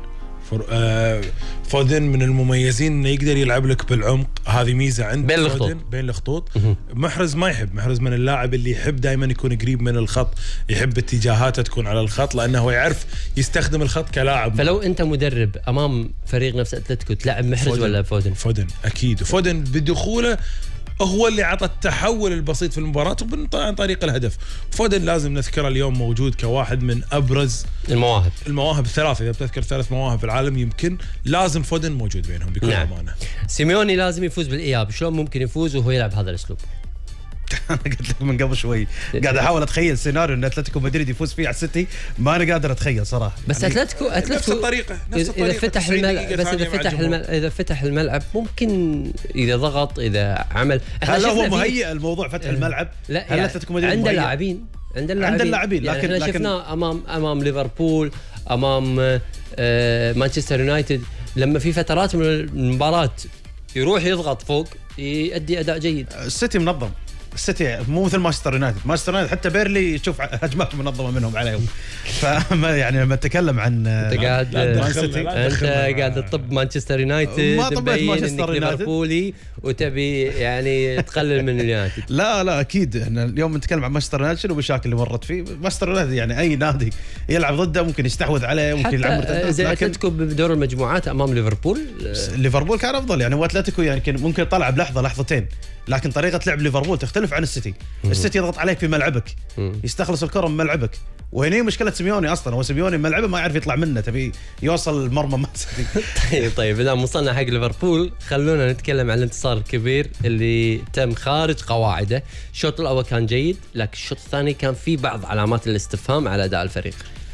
فودن من المميزين انه يقدر يلعب لك بالعمق، هذه ميزه عند بين الخطوط بين الخطوط. محرز ما يحب، محرز من اللاعب اللي يحب دائما يكون قريب من الخط، يحب اتجاهاته تكون على الخط لانه هو يعرف يستخدم الخط كلاعب. فلو انت مدرب امام فريق نفس اتلتيكو تلعب محرز فودن ولا فودن؟ فودن اكيد. فودن بدخوله هو اللي عطى التحول البسيط في المباراة عن طريق الهدف. فودن لازم نذكره اليوم موجود كواحد من أبرز المواهب المواهب الثلاثة. إذا بتذكر ثلاث مواهب في العالم يمكن لازم فودن موجود بينهم بكل نعم. أمانة. سيميوني لازم يفوز بالإياب، شلون ممكن يفوز وهو يلعب هذا الأسلوب؟ انا قلت لك من قبل شوي قاعد احاول اتخيل سيناريو ان اتلتيكو مدريد يفوز فيه على السيتي، ما انا قادر اتخيل صراحه. بس يعني اتلتيكو اتلتيكو نفس الطريقه نفس الطريقه اذا فتح الملعب، بس اذا فتح الملعب اذا فتح الملعب ممكن اذا ضغط اذا عمل. هل هو مهيئ الموضوع فتح الملعب؟ لا هل اتلتيكو مدريد عنده لاعبين عند اللاعبين عند اللاعبين لكن يعني احنا شفناه امام امام ليفربول، امام آه مانشستر يونايتد، لما في فترات من المباراه يروح يضغط فوق يؤدي اداء جيد. السيتي منظم، السيتي مو مثل مانشستر يونايتد. مانشستر يونايتد حتى بيرلي تشوف هجمات منظمه منهم عليهم. فما يعني لما اتكلم عن انت قاعد انت قاعد تطب مانشستر يونايتد، ما طبيت مانشستر يونايتد ليفربولي وتبي يعني تقلل من اليونايتد. لا لا اكيد احنا اليوم نتكلم عن مانشستر يونايتد، شنو المشاكل اللي مرت فيه مانشستر يونايتد؟ يعني اي نادي يلعب ضده ممكن يستحوذ عليه، ممكن يلعب مرتدات. زي اتلتيكو بدور المجموعات امام ليفربول، ليفربول كان افضل يعني. واتلتيكو يعني ممكن طلع بلحظه لحظتين، لكن طريقه لعب ليفربول تختلف عن السيتي. السيتي يضغط عليك في ملعبك، يستخلص الكره من ملعبك، وهنا مشكله سيميوني اصلا. هو سيميوني ملعبه ما يعرف يطلع منه، تبي يوصل المرمى ما طيب طيب اذا وصلنا حق ليفربول خلونا نتكلم عن الانتصار الكبير اللي تم خارج قواعده. الشوط الاول كان جيد، لكن الشوط الثاني كان في بعض علامات الاستفهام على اداء الفريق.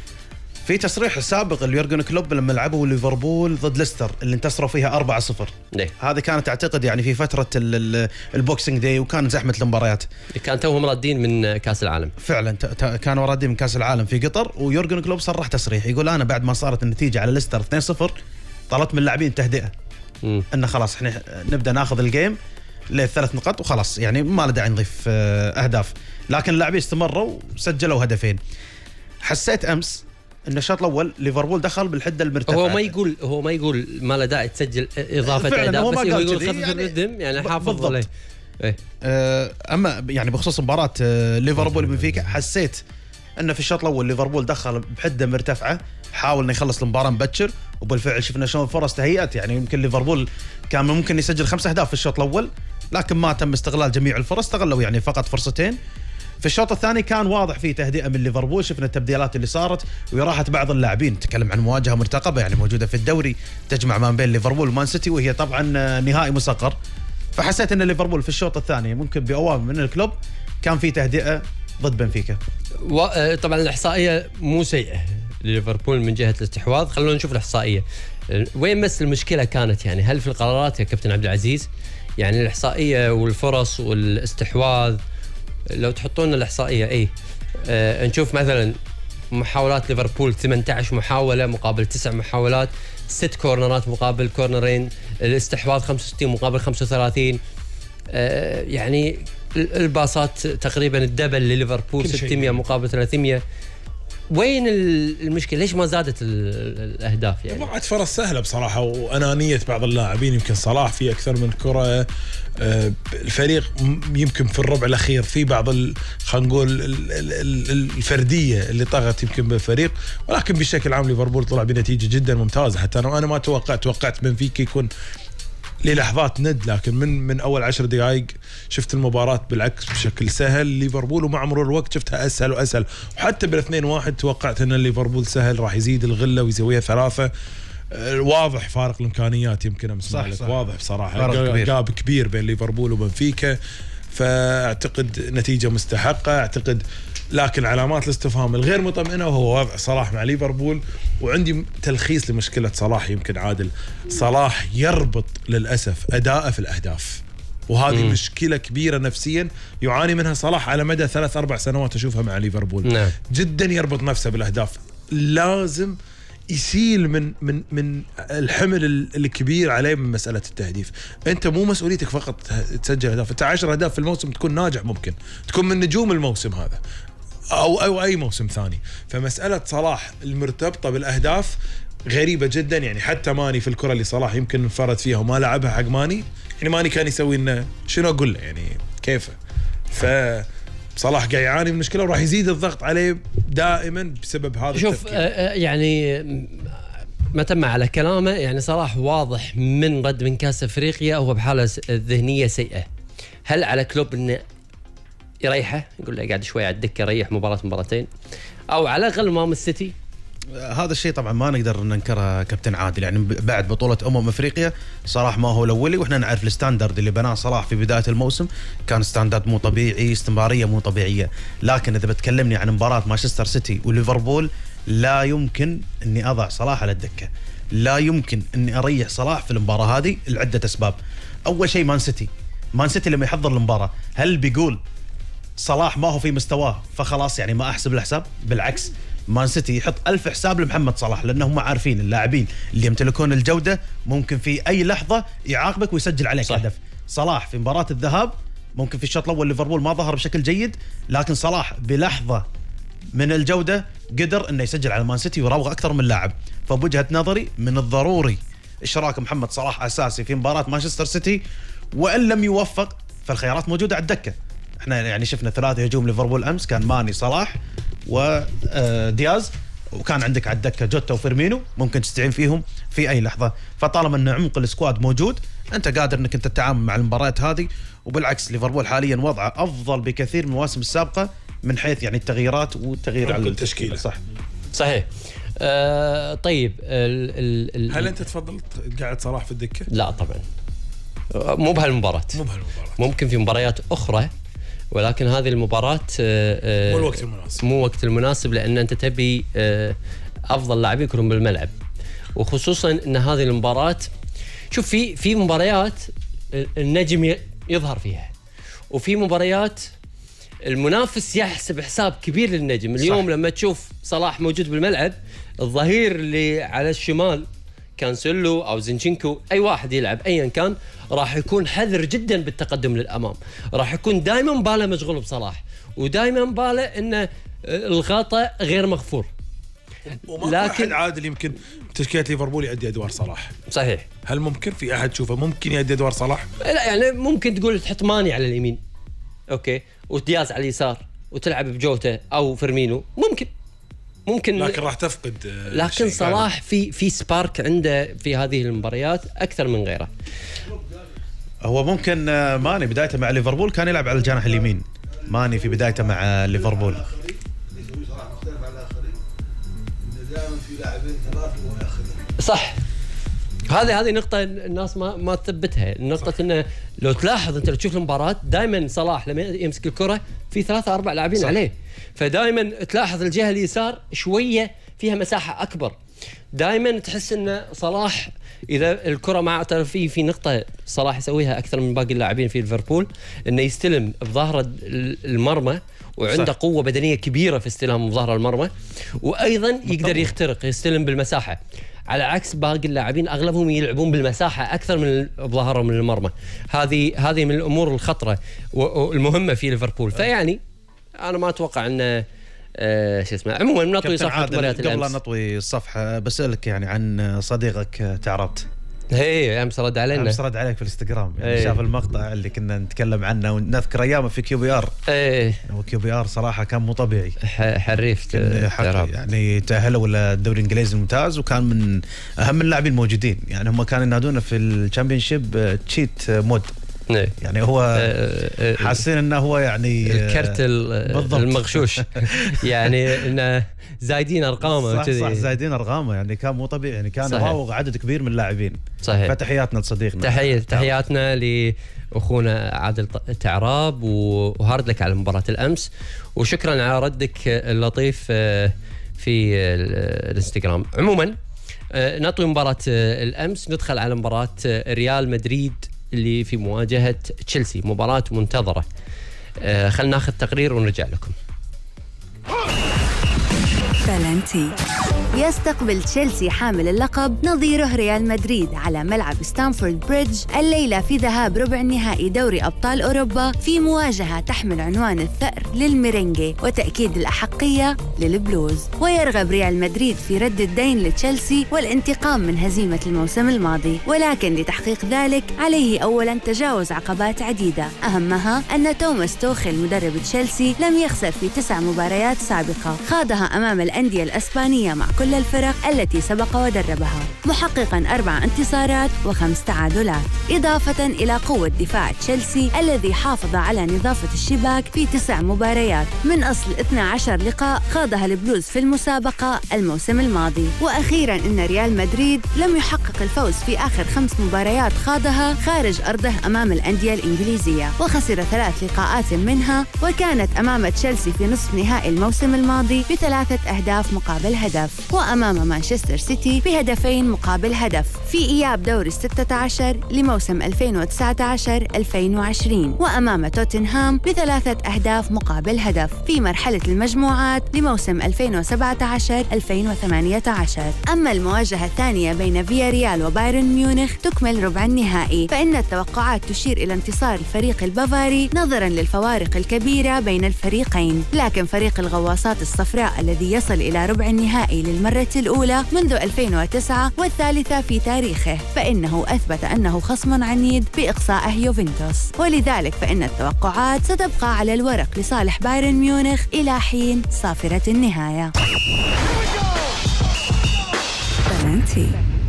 في تصريح سابق ليورجن كلوب لما لعبوا ليفربول ضد ليستر اللي انتصروا فيها أربعة صفر. هذه كانت اعتقد يعني في فتره البوكسينج داي، وكان زحمه المباريات، كان توهم رادين من كاس العالم. فعلا كانوا رادين من كاس العالم في قطر. ويورجن كلوب صرح تصريح يقول انا بعد ما صارت النتيجه على ليستر اثنين صفر طلبت من اللاعبين تهدئه، انه خلاص احنا نبدا ناخذ الجيم للثلاث نقاط وخلاص، يعني ما له داعي نضيف اهداف. لكن اللاعبين استمروا وسجلوا هدفين. حسيت امس ان الشوط الاول ليفربول دخل بالحده المرتفعه. هو ما يقول هو ما يقول ما له داعي تسجل اضافه اهداف، بس هو يقول خفف يعني الرتم، يعني حافظ عليه. إيه؟ اما يعني بخصوص مباراه ليفربول بنفيكا، حسيت انه في الشوط الاول ليفربول دخل بحده مرتفعه، حاول انه يخلص المباراه مبكر، وبالفعل شفنا شلون الفرص تهيأت. يعني يمكن ليفربول كان ممكن يسجل خمس اهداف في الشوط الاول، لكن ما تم استغلال جميع الفرص، استغلوا يعني فقط فرصتين. في الشوط الثاني كان واضح فيه تهدئه من ليفربول، شفنا التبديلات اللي صارت وراحه بعض اللاعبين. نتكلم عن مواجهه مرتقبه يعني موجوده في الدوري تجمع ما بين ليفربول ومان سيتي، وهي طبعا نهائي مصغر. فحسيت ان ليفربول في الشوط الثاني ممكن باوامر من الكلوب كان في تهدئه ضد بنفيكا. و... طبعا الاحصائيه مو سيئه لليفربول من جهه الاستحواذ. خلونا نشوف الاحصائيه وين بس المشكله كانت. يعني هل في القرارات يا كابتن عبد العزيز؟ يعني الاحصائيه والفرص والاستحواذ لو تحطون الاحصائيه اي آه نشوف مثلا محاولات ليفربول ثمانية عشر محاوله مقابل تسع محاولات، ست كورنرات مقابل كورنرين، الاستحواذ خمسة وستين مقابل خمسة وثلاثين. آه يعني الباصات تقريبا الدبل لليفربول ستمية مقابل ثلاثمية. وين المشكله؟ ليش ما زادت الاهداف؟ يعني ضاعت فرص سهله بصراحه وانانيه بعض اللاعبين. يمكن صلاح في اكثر من كره، الفريق يمكن في الربع الاخير في بعض خلينا نقول الفرديه اللي طغت يمكن بالفريق، ولكن بشكل عام ليفربول طلع بنتيجه جدا ممتازه. حتى انا ما توقعت توقعت بنفيكا يكون للحظات ند، لكن من من اول عشر دقائق شفت المباراه بالعكس بشكل سهل ليفربول، ومع مرور الوقت شفتها اسهل واسهل. وحتى بالاثنين واحد توقعت ان ليفربول سهل راح يزيد الغله ويسويها ثلاثه. واضح فارق الامكانيات يمكن امس لك واضح بصراحه جاب كبير بين ليفربول وبنفيكا. فاعتقد نتيجه مستحقه اعتقد، لكن علامات الاستفهام الغير مطمئنه وهو وضع صلاح مع ليفربول. وعندي تلخيص لمشكله صلاح يمكن عادل. صلاح يربط للاسف اداءه في الاهداف، وهذه مم. مشكله كبيره نفسيا يعاني منها صلاح على مدى ثلاث اربع سنوات اشوفها مع ليفربول. نعم. جدا يربط نفسه بالاهداف، لازم يسيل من من من الحمل الكبير عليه من مساله التهديف. انت مو مسؤوليتك فقط تسجل اهداف، انت عشر اهداف في الموسم تكون ناجح، ممكن تكون من نجوم الموسم هذا او او اي موسم ثاني. فمساله صلاح المرتبطه بالاهداف غريبه جدا. يعني حتى ماني في الكره اللي صلاح يمكن انفرد فيها وما لعبها حق ماني، يعني ماني كان يسوي لنا شنو اقول له يعني كيفه. ف صلاح قاعد يعاني من مشكله وراح يزيد الضغط عليه دائما بسبب هذا شوف التفكير. آه يعني ما تم على كلامه. يعني صلاح واضح من غد من كاس افريقيا هو بحاله ذهنيه سيئه. هل على كلوب انه يريحه يقول له قاعد شوي على الدكه ريح مباراه مباراتين، او على الاقل امام السيتي؟ هذا الشيء طبعا ما نقدر ننكره كابتن عادل. يعني بعد بطولة أمم أفريقيا صلاح ما هو الأولي، وإحنا نعرف الستاندرد اللي بناه صلاح في بداية الموسم كان ستاندرد مو طبيعي، استمرارية مو طبيعية. لكن إذا بتكلمني عن مباراة مانشستر سيتي وليفربول لا يمكن إني أضع صلاح على الدكة، لا يمكن إني أريح صلاح في المباراة هذه لعدة أسباب. أول شيء مان سيتي مان سيتي لما يحضر المباراة هل بيقول صلاح ما هو في مستواه فخلاص يعني ما أحسب الحساب؟ بالعكس، مان سيتي يحط ألف حساب لمحمد صلاح، لأنهم عارفين اللاعبين اللي يمتلكون الجودة ممكن في أي لحظة يعاقبك ويسجل عليك صح. هدف. صلاح في مباراة الذهاب ممكن في الشوط الأول ليفربول ما ظهر بشكل جيد، لكن صلاح بلحظة من الجودة قدر إنه يسجل على مان سيتي ويراوغ أكثر من لاعب. فبوجهة نظري من الضروري إشراك محمد صلاح أساسي في مباراة مانشستر سيتي، وإن لم يوفق فالخيارات موجودة على الدكة. احنا يعني شفنا ثلاثة هجوم ليفربول أمس، كان ماني صلاح ودياز، وكان عندك على الدكه جوتا وفيرمينو ممكن تستعين فيهم في اي لحظه. فطالما ان عمق السكواد موجود انت قادر انك انت تتعامل مع المباريات هذه. وبالعكس ليفربول حاليا وضعه افضل بكثير من المواسم السابقه من حيث يعني التغييرات والتغيير على التشكيله. صح صحيح. آه طيب ال ال هل انت تفضل قاعد صلاح في الدكه؟ لا طبعا مو بهالمباراه، مو بهالمباراه، ممكن في مباريات اخرى، ولكن هذه المباراة مو الوقت المناسب، مو وقت المناسب، لأن أنت تبي أفضل لاعبين يكونون بالملعب. وخصوصا أن هذه المباراة شوف في في مباريات النجم يظهر فيها، وفي مباريات المنافس يحسب حساب كبير للنجم. اليوم صح. لما تشوف صلاح موجود بالملعب، الظهير اللي على الشمال كانسيلو أو زينشينكو أي واحد يلعب أيا كان راح يكون حذر جدا بالتقدم للأمام، راح يكون دائما باله مشغول بصلاح، ودائما باله إن الخطأ غير مغفور. وما لكن عادل يمكن تشكيلة ليفربول يؤدي أدوار صلاح. صحيح. هل ممكن في أحد تشوفه ممكن يؤدي أدوار صلاح؟ لا يعني ممكن تقول تحط ماني على اليمين أوكي ودياز على اليسار وتلعب بجوتا او فيرمينو ممكن ممكن لكن راح تفقد. لكن صلاح في في سبارك عنده في هذه المباريات اكثر من غيره. هو ممكن ماني بدايته مع ليفربول كان يلعب على الجانب اليمين. ماني في بدايته مع ليفربول صح. هذه هذه نقطة الناس ما ما تثبتها، نقطة انه لو تلاحظ انت لو تشوف المباراة دائما صلاح لما يمسك الكرة في ثلاثة اربع لاعبين صح. عليه، فدائما تلاحظ الجهة اليسار شوية فيها مساحة اكبر. دائما تحس ان صلاح اذا الكرة ما اعترف فيه في نقطة صلاح يسويها اكثر من باقي اللاعبين في ليفربول، انه يستلم بظهر المرمى وعنده صح. قوة بدنية كبيرة في استلام بظهر المرمى، وايضا يقدر يخترق يستلم بالمساحة، على عكس باقي اللاعبين اغلبهم يلعبون بالمساحه اكثر من بظهرهم من المرمى. هذه هذه من الامور الخطره والمهمه في ليفربول. فيعني انا ما اتوقع انه آه شو اسمه. عموما نطوي صفحه مباريات الامس. قبل نطوي الصفحه بسالك يعني عن صديقك تعربت. هي امس رد علينا، امس رد عليك في الانستغرام يعني هي. شاف المقطع اللي كنا نتكلم عنه ونذكر ايامه في كيو بي ار. ايه وكيو بي ار صراحه كان مو طبيعي، حريف يعني تاهلوا للدوري الانجليزي الممتاز وكان من اهم اللاعبين الموجودين. يعني هم كانوا ينادونه في الشامبيونشيب تشيت مود. يعني هو حاسين انه هو يعني الكرت المغشوش يعني انه زايدين ارقامه وكذي. صح, صح زايدين ارقامه يعني كان مو طبيعي، يعني كان راوغ عدد كبير من اللاعبين. صحيح. فتحياتنا لصديقنا، تحيه تحياتنا لاخونا عادل تعراب وهارد لك على مباراه الامس، وشكرا على ردك اللطيف في الانستغرام. عموما نطوي مباراه الامس، ندخل على مباراه ريال مدريد اللي في مواجهة تشيلسي، مباراة منتظرة. آه خلنا ناخذ تقرير ونرجع لكم. بلنتي. يستقبل تشيلسي حامل اللقب نظيره ريال مدريد على ملعب ستانفورد بريدج الليلة في ذهاب ربع النهائي دوري أبطال أوروبا في مواجهة تحمل عنوان الثأر للميرينجي وتأكيد الأحقية للبلوز. ويرغب ريال مدريد في رد الدين لتشيلسي والانتقام من هزيمة الموسم الماضي، ولكن لتحقيق ذلك عليه أولاً تجاوز عقبات عديدة، أهمها أن توماس توخيل مدرب تشيلسي لم يخسر في تسع مباريات سابقة خاضها أمام الأندية الأسبانية مع كل الفرق التي سبق ودربها، محققاً أربع انتصارات وخمس تعادلات، إضافة إلى قوة دفاع تشيلسي الذي حافظ على نظافة الشباك في تسع مباريات من أصل اثني عشر لقاء خاضها البلوز في المسابقة الموسم الماضي. وأخيراً إن ريال مدريد لم يحقق الفوز في آخر خمس مباريات خاضها خارج أرضه أمام الأندية الإنجليزية، وخسر ثلاث لقاءات منها، وكانت أمام تشيلسي في نصف نهائي الموسم الماضي بثلاثة أهداف مقابل هدف، وأمام مانشستر سيتي بهدفين مقابل هدف في إياب دوري الستة عشر لموسم ألفين وتسعة عشر ألفين وعشرين، وأمام توتنهام بثلاثة أهداف مقابل هدف في مرحلة المجموعات لموسم ألفين وسبعة عشر ألفين وثمانية عشر. أما المواجهة الثانية بين فياريال وبايرن ميونخ تكمل ربع النهائي، فإن التوقعات تشير إلى انتصار الفريق البافاري نظراً للفوارق الكبيرة بين الفريقين، لكن فريق الغواصات الصفراء الذي يصل إلى ربع النهائي للمرة الأولى منذ ألفين وتسعة والثالثة في تاريخه، فإنه أثبت أنه خصم عنيد بإقصائه يوفنتوس، ولذلك فإن التوقعات ستبقى على الورق لصالح بايرن ميونخ إلى حين صافرة النهاية. بلنتي.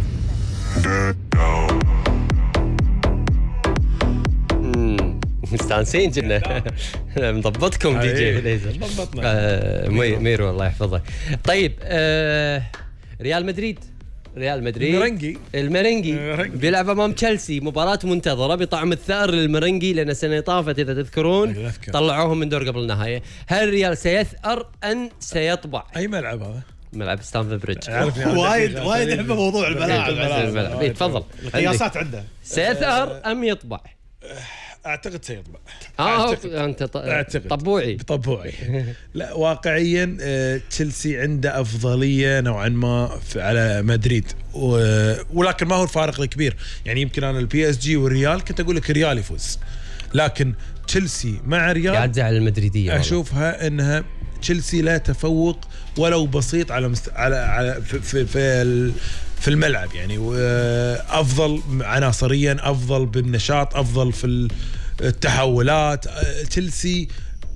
مستانسين جنا مضبطكم دي جي ليزر. آه ميرو الله يحفظه. طيب آه ريال مدريد ريال مدريد المرنجي المرنجي بيلعب امام تشيلسي، مباراة منتظرة بطعم الثأر للمرنجي، لان السنة طافت اذا تذكرون طلعوهم من دور قبل النهاية. هل الريال سيثأر ام سيطبع؟ اي ملعب هذا؟ ملعب ستانفورد بريدج. وايد وايد يحب موضوع الملاعب. الملعب تفضل. القياسات عنده. سيثأر ام يطبع؟ اعتقد سيطبع. اه أعتقد. انت ط... أعتقد. طبوعي طبوعي. لا واقعيا تشيلسي عنده افضليه نوعا ما على مدريد، و... ولكن ما هو الفارق الكبير. يعني يمكن انا البي اس جي والريال كنت اقول لك الريال يفوز، لكن تشيلسي مع ريال قاعد تزعل المدريديه. اشوفها انها تشيلسي لا تفوق ولو بسيط على مست... على على في في, في في الملعب، يعني افضل عناصريا، افضل بالنشاط، افضل في التحولات. تشيلسي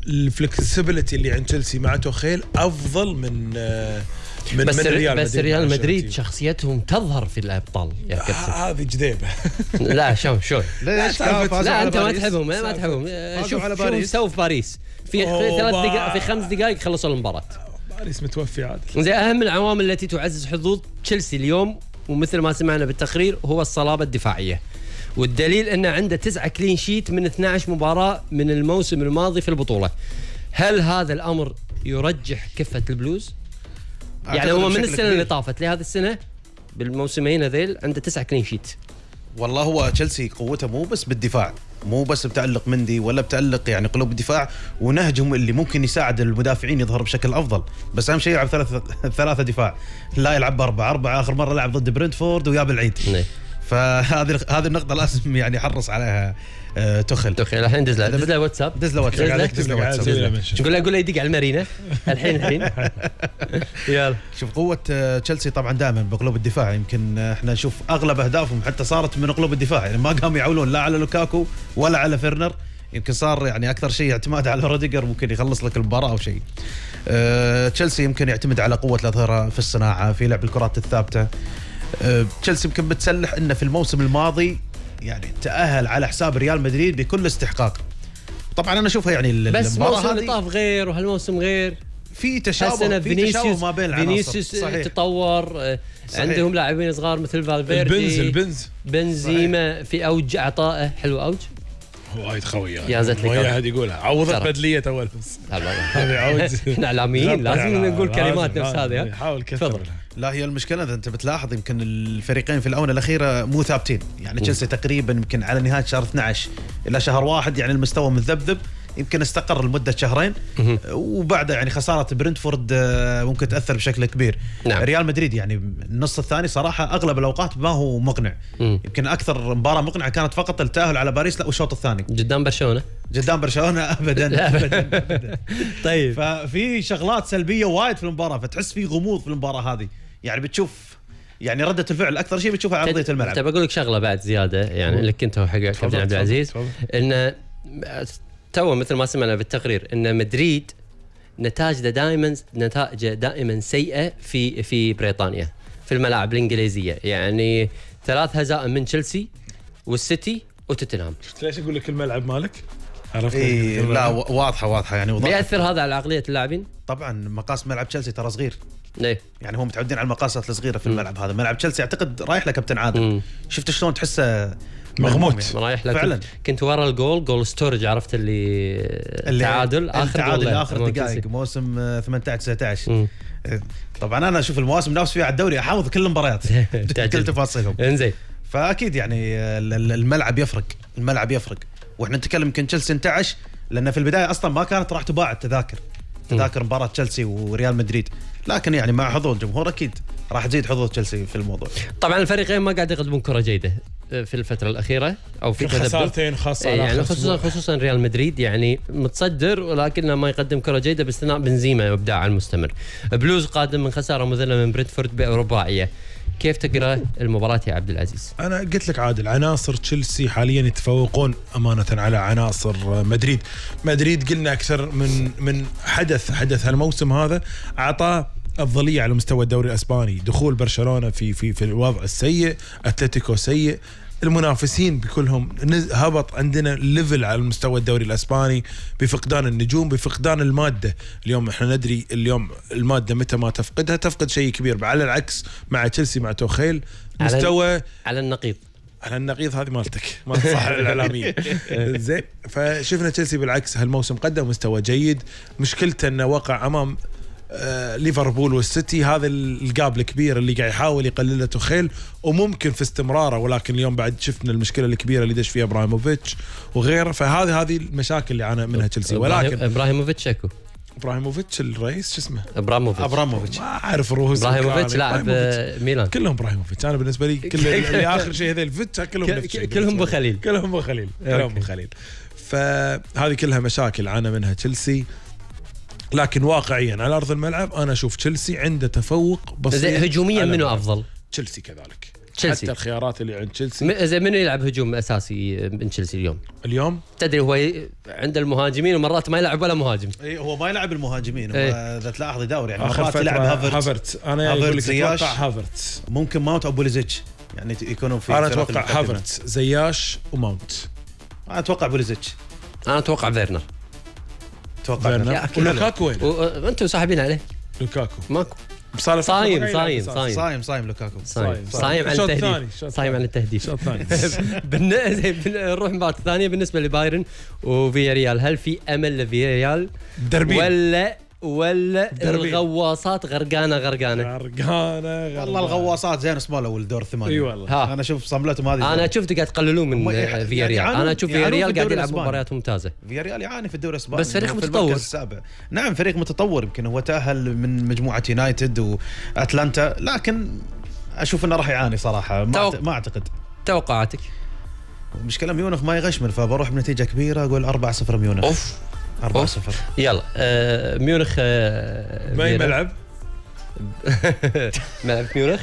الفلكسبيليتي اللي عند تشيلسي مع توخيل افضل من آه من بس من ريال بس مدريد ريال مع مدريد أنشيلوتي. شخصيتهم تظهر في الابطال يا كابتن. هذه جذيبه. لا شلون شلون ليش لا انت ما تحبهم ما تحبهم. شوف على شوف باريس. سووا في باريس في أوه، ثلاث با- دقائق في خمس دقائق خلصوا المباراه. باريس متوفي عادل. زي اهم العوامل التي تعزز حظوظ تشيلسي اليوم ومثل ما سمعنا بالتقرير هو الصلابه الدفاعيه، والدليل انه عنده تسعة كلين شيت من اثنتي عشرة مباراه من الموسم الماضي في البطوله. هل هذا الامر يرجح كفه البلوز؟ يعني هو من السنه اللي طافت لهذه السنه بالموسمين هذيل عنده تسعة كلين شيت. والله هو تشيلسي قوته مو بس بالدفاع، مو بس بتألق مندي ولا بتألق يعني قلوب الدفاع ونهجهم اللي ممكن يساعد المدافعين يظهر بشكل افضل، بس اهم شيء يلعب ثلاثه ثلاثه دفاع، لا يلعب باربعه اربعه. اخر مره لعب ضد برنتفورد وياب العيد. نعم. فهذه هذه النقطه لازم يعني يحرص عليها آه، تخل. تخيل الحين دز له دز له واتساب دز له واتساب. قاعد دز له يكتب واتساب. لك نقول له قول له يدق على المارينا الحين الحين. يلا شوف قوة آه، تشيلسي طبعا دائما بقلوب الدفاع، يمكن آه، احنا نشوف اغلب اهدافهم حتى صارت من قلوب الدفاع، يعني ما قاموا يعولون لا على لوكاكو ولا على فيرنر، يمكن صار يعني اكثر شيء اعتماد على روديجر ممكن يخلص لك المباراة او شيء. آه، تشيلسي يمكن يعتمد على قوة الأظهرة في الصناعة في لعب الكرات الثابتة. آه، تشيلسي يمكن بتسلح انه في الموسم الماضي يعني تأهل على حساب ريال مدريد بكل استحقاق. طبعا انا اشوفها يعني بس المباراة موسم اللي هذه طاف غير وهالموسم غير. في تشابه هالسنه في تشابه فينيسيوس ما بين العناصر. فينيسيوس صحيح. تطور. آه، صحيح. عندهم لاعبين صغار مثل البنز فالفيردي البنز بنزيما في اوج عطائه حلو اوج. وايد خويه. يا زت لي ويا هذه يقولها عوضت ترى. بدليه اول بس. لا لا هذه عود. احنا اعلاميين لازم نقول كلمات نفس لازم. هذه. حاول تفضل. كثر. لا هي المشكلة إذا أنت بتلاحظ يمكن الفريقين في الآونة الأخيرة مو ثابتين، يعني تشيلسي تقريبا يمكن على نهاية شهر اثني عشر إلى شهر واحد يعني المستوى مذبذب، يمكن استقر لمدة شهرين وبعد يعني خسارة برنتفورد آه، ممكن تأثر بشكل كبير. نعم. ريال مدريد يعني النص الثاني صراحة أغلب الأوقات ما هو مقنع، مم. يمكن أكثر مباراة مقنعة كانت فقط التأهل على باريس لا والشوط الثاني قدام برشلونه. قدام برشلونة أبدا أبدا, أبداً. طيب ففي شغلات سلبيه وايد في المباراه، فتحس في غموض في المباراه هذه، يعني بتشوف يعني رده الفعل اكثر شيء بتشوفها على ارضيه طيب الملعب. بقول لك شغله بعد زياده يعني اللي كنت هو حق كابتن عبد العزيز ان تو مثل ما سمعنا بالتقرير ان مدريد نتائجه دائما نتائجه دائما سيئه في في بريطانيا في الملاعب الانجليزيه، يعني ثلاث هزائم من تشيلسي والسيتي وتوتنهام. شفت ليش اقول لك الملعب مالك؟ عرفت؟ إيه لا و- واضحه واضحه يعني وضحت. بيأثر هذا على عقليه اللاعبين؟ طبعا مقاس ملعب تشيلسي ترى صغير، ليه؟ يعني هم متعودين على المقاسات الصغيره في الملعب هذا. ملعب تشيلسي اعتقد رايح لكابتن عادل. مم. شفت شلون تحسه مغموت. يعني. رايح لك فعلا. كنت ورا الجول جول ستورج عرفت اللي, اللي تعادل اخر تعادل جول اخر أمام دقائق تشيلسي. موسم آه، ثمانية عشر تسعة عشر. مم. طبعا انا اشوف المواسم نفس فيها على الدوري احافظ كل المباريات كل تفاصيلهم. انزين فاكيد يعني ال- ال- الملعب يفرق، الملعب يفرق. واحنا نتكلم يمكن تشيلسي انت عشر لان في البدايه اصلا ما كانت راح تباع التذاكر تذاكر مباراه تشيلسي وريال مدريد، لكن يعني مع حضور الجمهور اكيد راح تزيد حضور تشيلسي في الموضوع. طبعا الفريقين ما قاعد يقدمون كره جيده في الفتره الاخيره او في في تذبذب. خسارتين خاصه على يعني آخر خصوصا أسبوع. خصوصا ريال مدريد يعني متصدر ولكنه ما يقدم كره جيده باستثناء بنزيما ابداعه المستمر. بلوز قادم من خساره مذله من برينتفورد برباعيه. كيف تقرا المباراه يا عبد العزيز؟ انا قلت لك عادل عناصر تشيلسي حاليا يتفوقون امانه على عناصر مدريد. مدريد قلنا اكثر من من حدث حدث هالموسم هذا اعطاه افضليه على مستوى الدوري الاسباني، دخول برشلونه في في في الوضع السيء، اتلتيكو سيء، المنافسين بكلهم نز- هبط عندنا ليفل على مستوى الدوري الاسباني بفقدان النجوم بفقدان الماده. اليوم احنا ندري اليوم الماده متى ما تفقدها تفقد شيء كبير، على العكس مع تشيلسي مع توخيل مستوى على النقيض. على النقيض هذه مالتك ما صح الاعلاميه زين. فشفنا تشيلسي بالعكس هالموسم قدم مستوى جيد، مشكلته انه وقع امام آه ليفربول والسيتي، هذا الجاب الكبير اللي قاعد يحاول يقلله توخيل وممكن في استمراره، ولكن اليوم بعد شفنا المشكله الكبيره اللي دش فيها ابراهيموفيتش وغيره. فهذه هذه المشاكل اللي عانى منها تشيلسي. ولكن ابراهيموفيتش اكو ابراهيموفيتش الرئيس شو اسمه ابراموفيتش ابراموفيتش ما اعرف روس ابراهيموفيتش لاعب ميلان. كلهم ابراهيموفيتش. انا بالنسبه لي كل اللي اخر شيء هذول الفيتش كلهم نفس الشيء كلهم بالنسبة لي. بخليل. كلهم بخليل كلهم بخليل. فهذه كلها مشاكل عانى منها تشيلسي، لكن واقعيا على ارض الملعب انا اشوف تشيلسي عنده تفوق بسيط. هجوميا على منو الملعب. افضل؟ تشيلسي كذلك تشيلسي. حتى الخيارات اللي عند تشيلسي. م- زين منو يلعب هجوم اساسي من تشيلسي اليوم؟ اليوم تدري هو ي- عند المهاجمين ومرات ما يلعب ولا مهاجم. اي هو ما يلعب المهاجمين، هو إيه. اذا تلاحظ يدور يعني اخر مرات فتره يلعب هافرتس, هافرتس. انا هافرتس، اقول لك زياش. اتوقع هافرتس. ممكن ماونت او بوليزيتش، يعني ت- يكونوا في انا الفرق اتوقع المقدمة. هافرتس، زياش وماونت. انا اتوقع بوليزيتش، انا اتوقع فيرنر. اتوقع فيرنر. فيرنر. ولوكاكو وين؟ وانتم ساحبين عليه. لوكاكو ماكو. صار صايم صايم صايم صايم صايم لوكاكو. صايم صايم. صايم عن الشوط التهديف. الثاني، الشوط صايم عن التهديف. الشوط الثاني. بالن- زين، بن- نروح المباراة الثانية بالنسبة لبايرن وفيا ريال. هل في امل لفيا ريال دربين ولا ولا دربين. الغواصات غرقانة غرقانة؟ غرقانه والله الغواصات زين صملوا الدور الثمانية. اي والله. ها. انا اشوف صملتهم هذه انا شفت قاعد يقللون من هم يع- فيا يعني ريال. يعانون- انا اشوف فيا يعانون في ريال قاعد الدوري يلعب الإسباني. مباريات ممتازة. فياريال يعاني في الدوري الاسباني، بس فريق إنه في متطور. المركز السابع. نعم فريق متطور، يمكن هو تاهل من مجموعه يونايتد واتلانتا، لكن اشوف انه راح يعاني صراحه. ما, توق- أعت- ما اعتقد. توقعاتك؟ المشكله ميونخ ما يغشمر، فبروح بنتيجه كبيره اقول أربعة صفر ميونخ. اوف أربعة أوف. صفر. يلا آه ميونخ. آه ما فيا- ملعب ملعب ميونخ.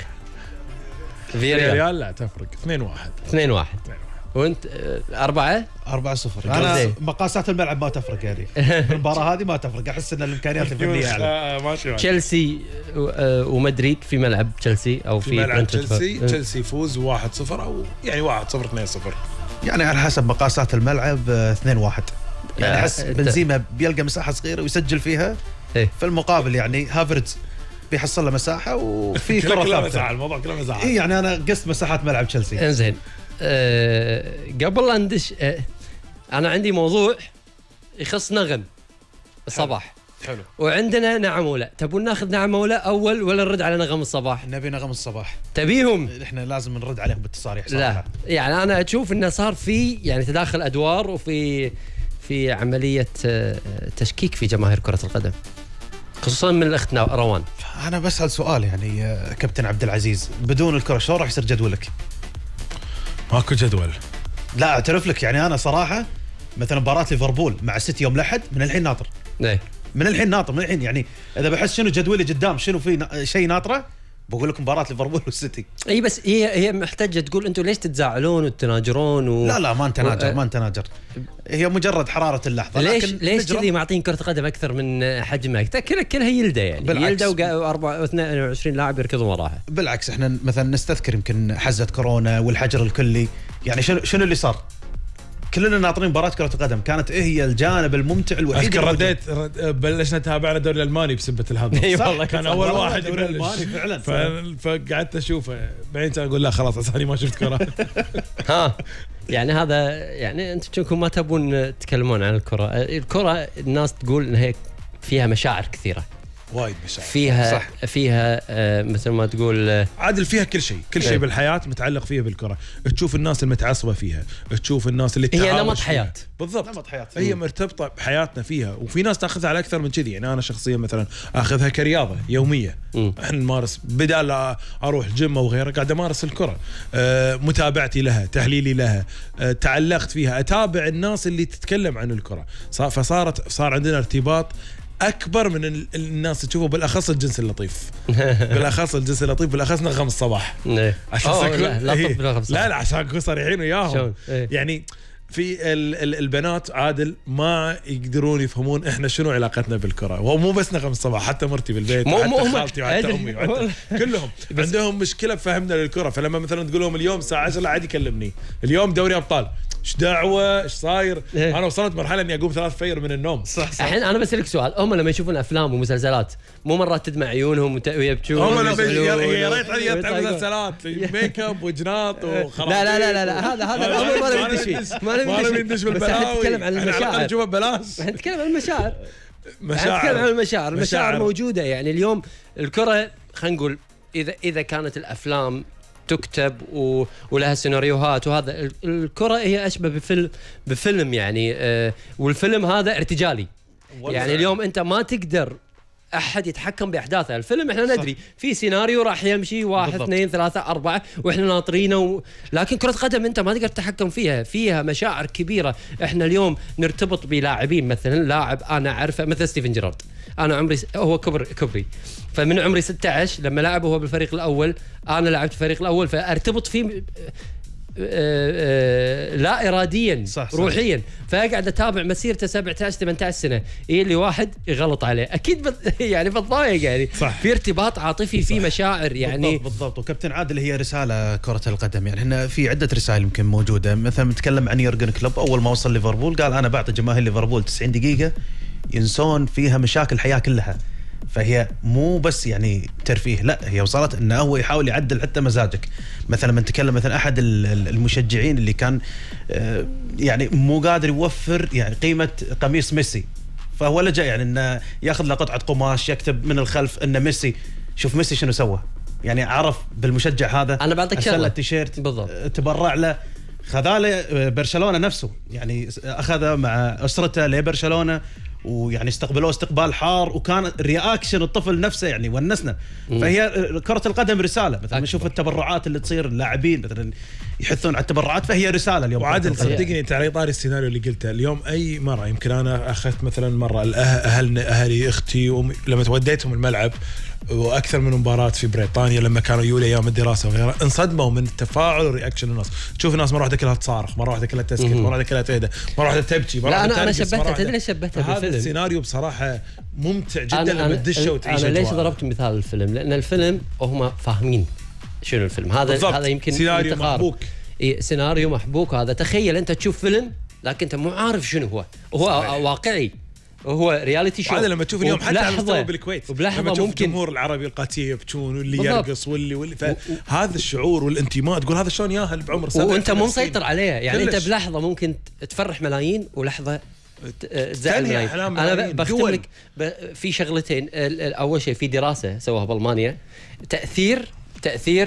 فيا ريال ريال لا تفرق اثنين واحد. اثنين واحد. وانت آه أربعة. أربعة صفر. زين. انا مقاسات الملعب ما تفرق يعني. المباراه هذه ما تفرق، احس ان الامكانيات الفنيه اعلى. آه، ماشي معك. تشيلسي و- آه، ومدريد في ملعب تشيلسي او في في ملعب برنتفورد. تشيلسي، تشيلسي يفوز واحد صفر او يعني واحد صفر اثنين صفر. يعني على حسب مقاسات الملعب آه، اثنين واحد. يعني آه، احس أنت- بنزيما بيلقى مساحه صغيره ويسجل فيها. إيه. في المقابل يعني هافرتز بيحصل له مساحه وفي كله كره كله ثابته. مزعل، الموضوع كله مزعل. اي يعني انا قست مساحات ملعب تشيلسي. انزين أه قبل لا ندش أه انا عندي موضوع يخص نغم الصباح. حلو. وعندنا نعم ولا. تبون ناخذ نعم ولا اول ولا نرد على نغم الصباح؟ نبي نغم الصباح، تبيهم؟ احنا لازم نرد عليهم بالتصاريح لا صراحه. يعني انا اشوف انه صار في يعني تداخل ادوار وفي في عمليه آه، تشكيك في جماهير كره القدم، خصوصا من الاخت نا- روان. انا بسال سؤال يعني يا كابتن عبد العزيز، بدون الكره شلون راح يصير جدولك؟ ماكو جدول. لا اعترف لك يعني انا صراحه مثلا مباراه ليفربول مع السيتي يوم الاحد من الحين ناطر، ايه من الحين ناطر من الحين يعني اذا بحس شنو جدولي قدام شنو في نا- شيء ناطره بقول لكم مباراه ليفربول والسيتي. اي بس هي هي محتاجه تقول انتم ليش تتزاعلون وتناجرون و... لا لا ما نتناجر و- ما نتناجر، هي مجرد حراره اللحظه. ليش لكن ليش نجرب. كذي معطين كره قدم اكثر من حجمها؟ كلها كلها يلده يعني بالعكس. يلده وأربعة اثنين وعشرين لاعب يركضون وراها. بالعكس احنا مثلا نستذكر يمكن حزه كورونا والحجر الكلي، يعني شنو شنو اللي صار؟ كلنا ناطرين مباراه كره القدم، كانت إيه هي الجانب الممتع الوحيد. اذكر الموجود. رديت رد- بلشنا تابعنا الدوري الالماني بسبه الهضبه. اي صح، والله كان صح، اول والله واحد الدوري يبلش الألماني فعلا. ف- فقعدت اشوفه بعدين اقول لا خلاص ثاني ما شفت كره. ها يعني هذا يعني انتم كنكم ما تبون تتكلمون عن الكره. الكره الناس تقول انها فيها مشاعر كثيره، وايد مشاعر. فيها صح. فيها آه، مثل ما تقول آه، عادل فيها كل شيء، كل إيه. شيء بالحياه متعلق فيها بالكره، تشوف الناس المتعصبه فيها، تشوف الناس اللي هي تتهاوش نمط فيها. حياة. بالضبط نمط حياة. هي مرتبطه بحياتنا فيها، وفي ناس تاخذها على اكثر من كذي. يعني انا شخصيا مثلا اخذها كرياضه يوميه، مم. احنا نمارس بدال لا اروح جيم او غيره قاعد امارس الكره. آه متابعتي لها، تحليلي لها، آه تعلقت فيها، اتابع الناس اللي تتكلم عن الكره، صار فصارت صار عندنا ارتباط اكبر من ال- الناس تشوفه، بالاخص الجنس اللطيف. بالاخص الجنس اللطيف، بالاخص نغم الصباح. إيه. عشان أوه، أكون- لا لا إيه. طب بالغلط. لا لا عشان نكون صريحين وياهم. شلون؟ إيه. يعني في ال ال البنات عادل ما يقدرون يفهمون احنا شنو علاقتنا بالكره، وهو مو بس نغم الصباح، حتى مرتي بالبيت، مو- مو حتى هم- خالتي وحتى أدري. امي وحتى كلهم عندهم مشكله بفهمنا للكره. فلما مثلا تقول لهم اليوم الساعه عشرة عادي يكلمني اليوم دوري ابطال، ايش دعوه ايش صاير؟ إيه. انا وصلت مرحله اني اقوم ثلاث فير من النوم. صح صح. الحين انا بسالك سؤال، هم لما يشوفون افلام ومسلسلات مو مرات تدمع عيونهم وت- ويبكون هم لما ويزعلون يا ريت و- يطلع ويطلقون؟ مسلسلات ميك اب وجناط وخلاص. لا لا لا لا, لا. هذا هذا الامر ما ما نبي ندش فيه ما نبي ما نبي ندش ندش فيه. بس احنا بالبلاوي. نتكلم عن إحنا على الأقل المشاعر. نشوفها ببلاش. احنا نتكلم عن المشاعر. مشاعر نتكلم عن المشاعر، المشاعر مشاعر. موجوده. يعني اليوم الكره خلينا نقول اذا اذا كانت الافلام تكتب و... ولها سيناريوهات وهذا ال- الكره هي اشبه بفيلم بفيلم يعني آه والفيلم هذا ارتجالي. يعني اليوم انت ما تقدر احد يتحكم باحداثه. الفيلم احنا ندري في سيناريو راح يمشي واحد بالضبط. اثنين ثلاثه اربعه واحنا ناطرينه و... لكن كره قدم انت ما تقدر تتحكم فيها، فيها مشاعر كبيره. احنا اليوم نرتبط بلاعبين، مثلا لاعب انا اعرفه مثل ستيفن جيرارد، انا عمري س... هو كبر كبري، فمن عمري ستة عشر لما لعب هو بالفريق الاول، انا لعبت الفريق الاول، فارتبط فيه لا اراديا صح صح. روحيا، فاقعد اتابع مسيرته سبعة عشر ثمانية عشر سنه، ايه اللي واحد يغلط عليه اكيد بت... يعني بتضايق يعني صح. في ارتباط عاطفي، في مشاعر يعني. بالضبط, بالضبط. وكابتن عادل هي رساله كره القدم، يعني احنا في عده رسائل يمكن موجوده، مثلا نتكلم عن يورجن كلوب اول ما وصل ليفربول قال انا بعطي جماهير ليفربول تسعين دقيقه ينسون فيها مشاكل الحياه كلها، فهي مو بس يعني ترفيه، لا هي وصلت انه هو يحاول يعدل حتى مزاجك. مثلا من نتكلم مثلا احد المشجعين اللي كان يعني مو قادر يوفر يعني قيمه قميص ميسي، فهو لجأ يعني انه ياخذ له قطعه قماش يكتب من الخلف ان ميسي، شوف ميسي شنو سوى، يعني عرف بالمشجع هذا انا بعطيك شغله التيشيرت بالضبط، تبرع له، خذاله برشلونه نفسه يعني اخذه مع اسرته لبرشلونه، ويعني استقبلوه استقبال حار، وكان رياكشن الطفل نفسه يعني ونسنا. فهي كرة القدم رسالة، مثلا نشوف التبرعات اللي تصير اللاعبين مثلا يحثون على التبرعات، فهي رسالة اليوم. وعادل صدقني انت على اطار السيناريو اللي قلته اليوم، اي مرة يمكن انا اخذت مثلا مرة اهلنا اهلي اختي وامي لما توديتهم الملعب، واكثر من مباراه في بريطانيا لما كانوا يولي ايام الدراسه وغيرها، انصدموا من التفاعل ورياكشن الناس. تشوف الناس مره واحده كلها تصارخ، مره واحده كلها تسكت، مره واحده كلها تهدى، مره واحده تبكي، مره لا واحده انا انا ترقص، شبهتها، تدري ليش شبهتها بالفيلم؟ هذا السيناريو بصراحه ممتع جدا أنا لما تدشه وتعيشه. انا ليش ضربت مثال الفيلم؟ لان الفيلم هم فاهمين شنو الفيلم هذا. بالضبط. هذا يمكن سيناريو محبوك، إيه سيناريو محبوك. هذا تخيل انت تشوف فيلم لكن انت مو عارف شنو هو، هو صحيح. واقعي، هو رياليتي شو. هذا لما تشوف اليوم حتى على مستوى بالكويت، وبلحظه ممكن الجمهور العربي القاتيه يبكون واللي بالضبط. يرقص واللي واللي فهذا الشعور والانتماء، تقول هذا شلون ياهل بعمر سبعة وانت مو مسيطر عليه يعني. كلش. انت بلحظه ممكن تفرح ملايين ولحظه تزعل ملايين. انا بختم لك في شغلتين. اول شيء في دراسه سووها بالمانيا، تاثير تاثير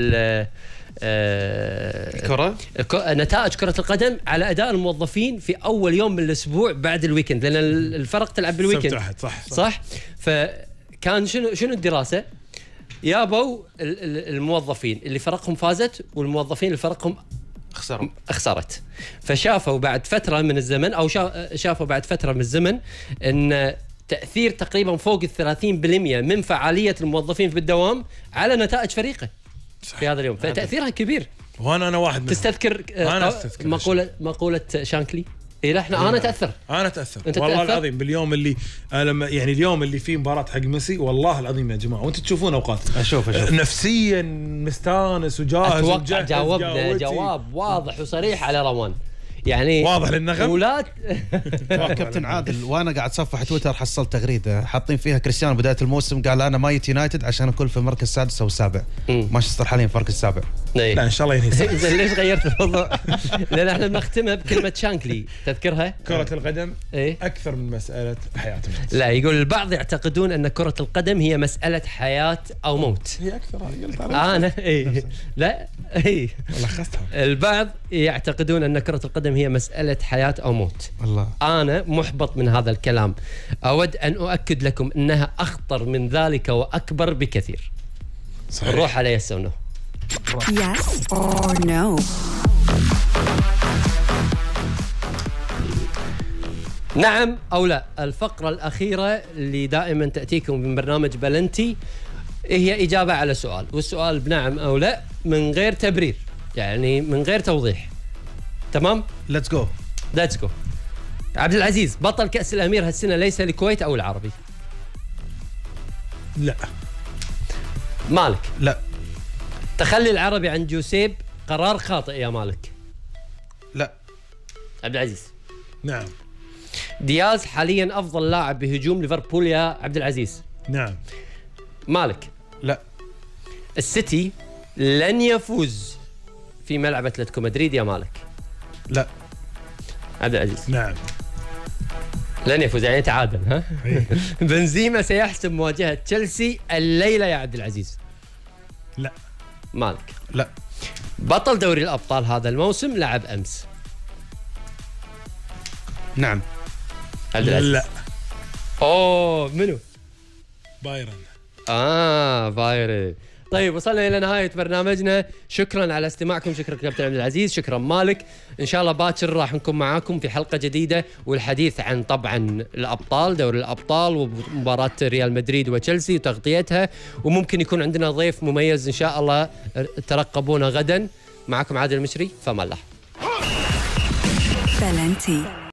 الكرة نتائج كرة القدم على أداء الموظفين في أول يوم من الأسبوع بعد الويكند، لأن الفرق تلعب بالويكند. صح صح, صح؟ فكان شنو شنو الدراسة؟ يابوا الموظفين اللي فرقهم فازت والموظفين اللي فرقهم خسروا خسرت، فشافوا بعد فترة من الزمن أو شافوا بعد فترة من الزمن أن تأثير تقريبا فوق الثلاثين بالمئة من فعالية الموظفين في الدوام على نتائج فريقه في هذا اليوم، فتأثيرها كبير. وانا انا واحد منهم. تستذكر أنا أستذكر مقولة مقولة شانكلي؟ إيه لا احنا انا تأثر انا تأثر أنت والله تأثر؟ العظيم باليوم اللي لما يعني اليوم اللي فيه مباراة حق ميسي، والله العظيم يا جماعة وانتم تشوفون اوقات اشوف اشوف نفسيا مستانس وجاهز. اتوقع جاوبنا جواب واضح وصريح على روان يعني واضح للنغم. ولا كابتن عادل وانا قاعد صفح تويتر حصلت تغريده حاطين فيها كريستيانو بدايه الموسم قال انا ما جيت يونايتد عشان اكون في المركز السادس او السابع. مانشستر حاليا في المركز السابع. لا ان شاء الله ينهي. زين ليش غيرت الموضوع؟ لان احنا بنختمها بكلمه شانكلي، تذكرها؟ كرة القدم إيه؟ اكثر من مساله حياه وموت. لا يقول البعض يعتقدون ان كرة القدم هي مساله حياه او موت. هي اكثر قلت انا اي لا اي لخصتها. البعض يعتقدون ان كرة القدم هي مساله حياه او موت. الله. انا محبط من هذا الكلام، اود ان اؤكد لكم انها اخطر من ذلك واكبر بكثير. صحيح. نروح على يس او نو. Yes or no. نعم أو لا. الفقرة الأخيرة اللي دائما تأتيكم من برنامج بلنتي هي إجابة على سؤال، والسؤال بنعم أو لا من غير تبرير، يعني من غير توضيح. تمام؟ ليتس جو. ليتس جو. عبد العزيز، بطل كأس الأمير هالسنة ليس الكويت أو العربي؟ لا. مالك؟ لا. تخلي العربي عن جوسيب قرار خاطئ يا مالك؟ لا. عبد العزيز. نعم. دياز حاليا افضل لاعب بهجوم ليفربول يا عبد العزيز؟ نعم. مالك؟ لا. السيتي لن يفوز في ملعب اتلتيكو مدريد يا مالك؟ لا. عبد العزيز. نعم. لن يفوز يعني تعادل ها؟ بنزيما سيحسم مواجهة تشيلسي الليلة يا عبد العزيز؟ لا. مالك؟ لا. بطل دوري الأبطال هذا الموسم لعب أمس؟ نعم. عبد العزيز. لا. أوه منو؟ بايرن. آه بايرن. طيب وصلنا الى نهايه برنامجنا، شكرا على استماعكم، شكرا كابتن عبد العزيز، شكرا مالك. ان شاء الله باكر راح نكون معاكم في حلقه جديده والحديث عن طبعا الابطال، دوري الابطال ومباراه ريال مدريد وتشيلسي وتغطيتها، وممكن يكون عندنا ضيف مميز ان شاء الله، ترقبونا غدا. معكم عادل المشري، فما الله.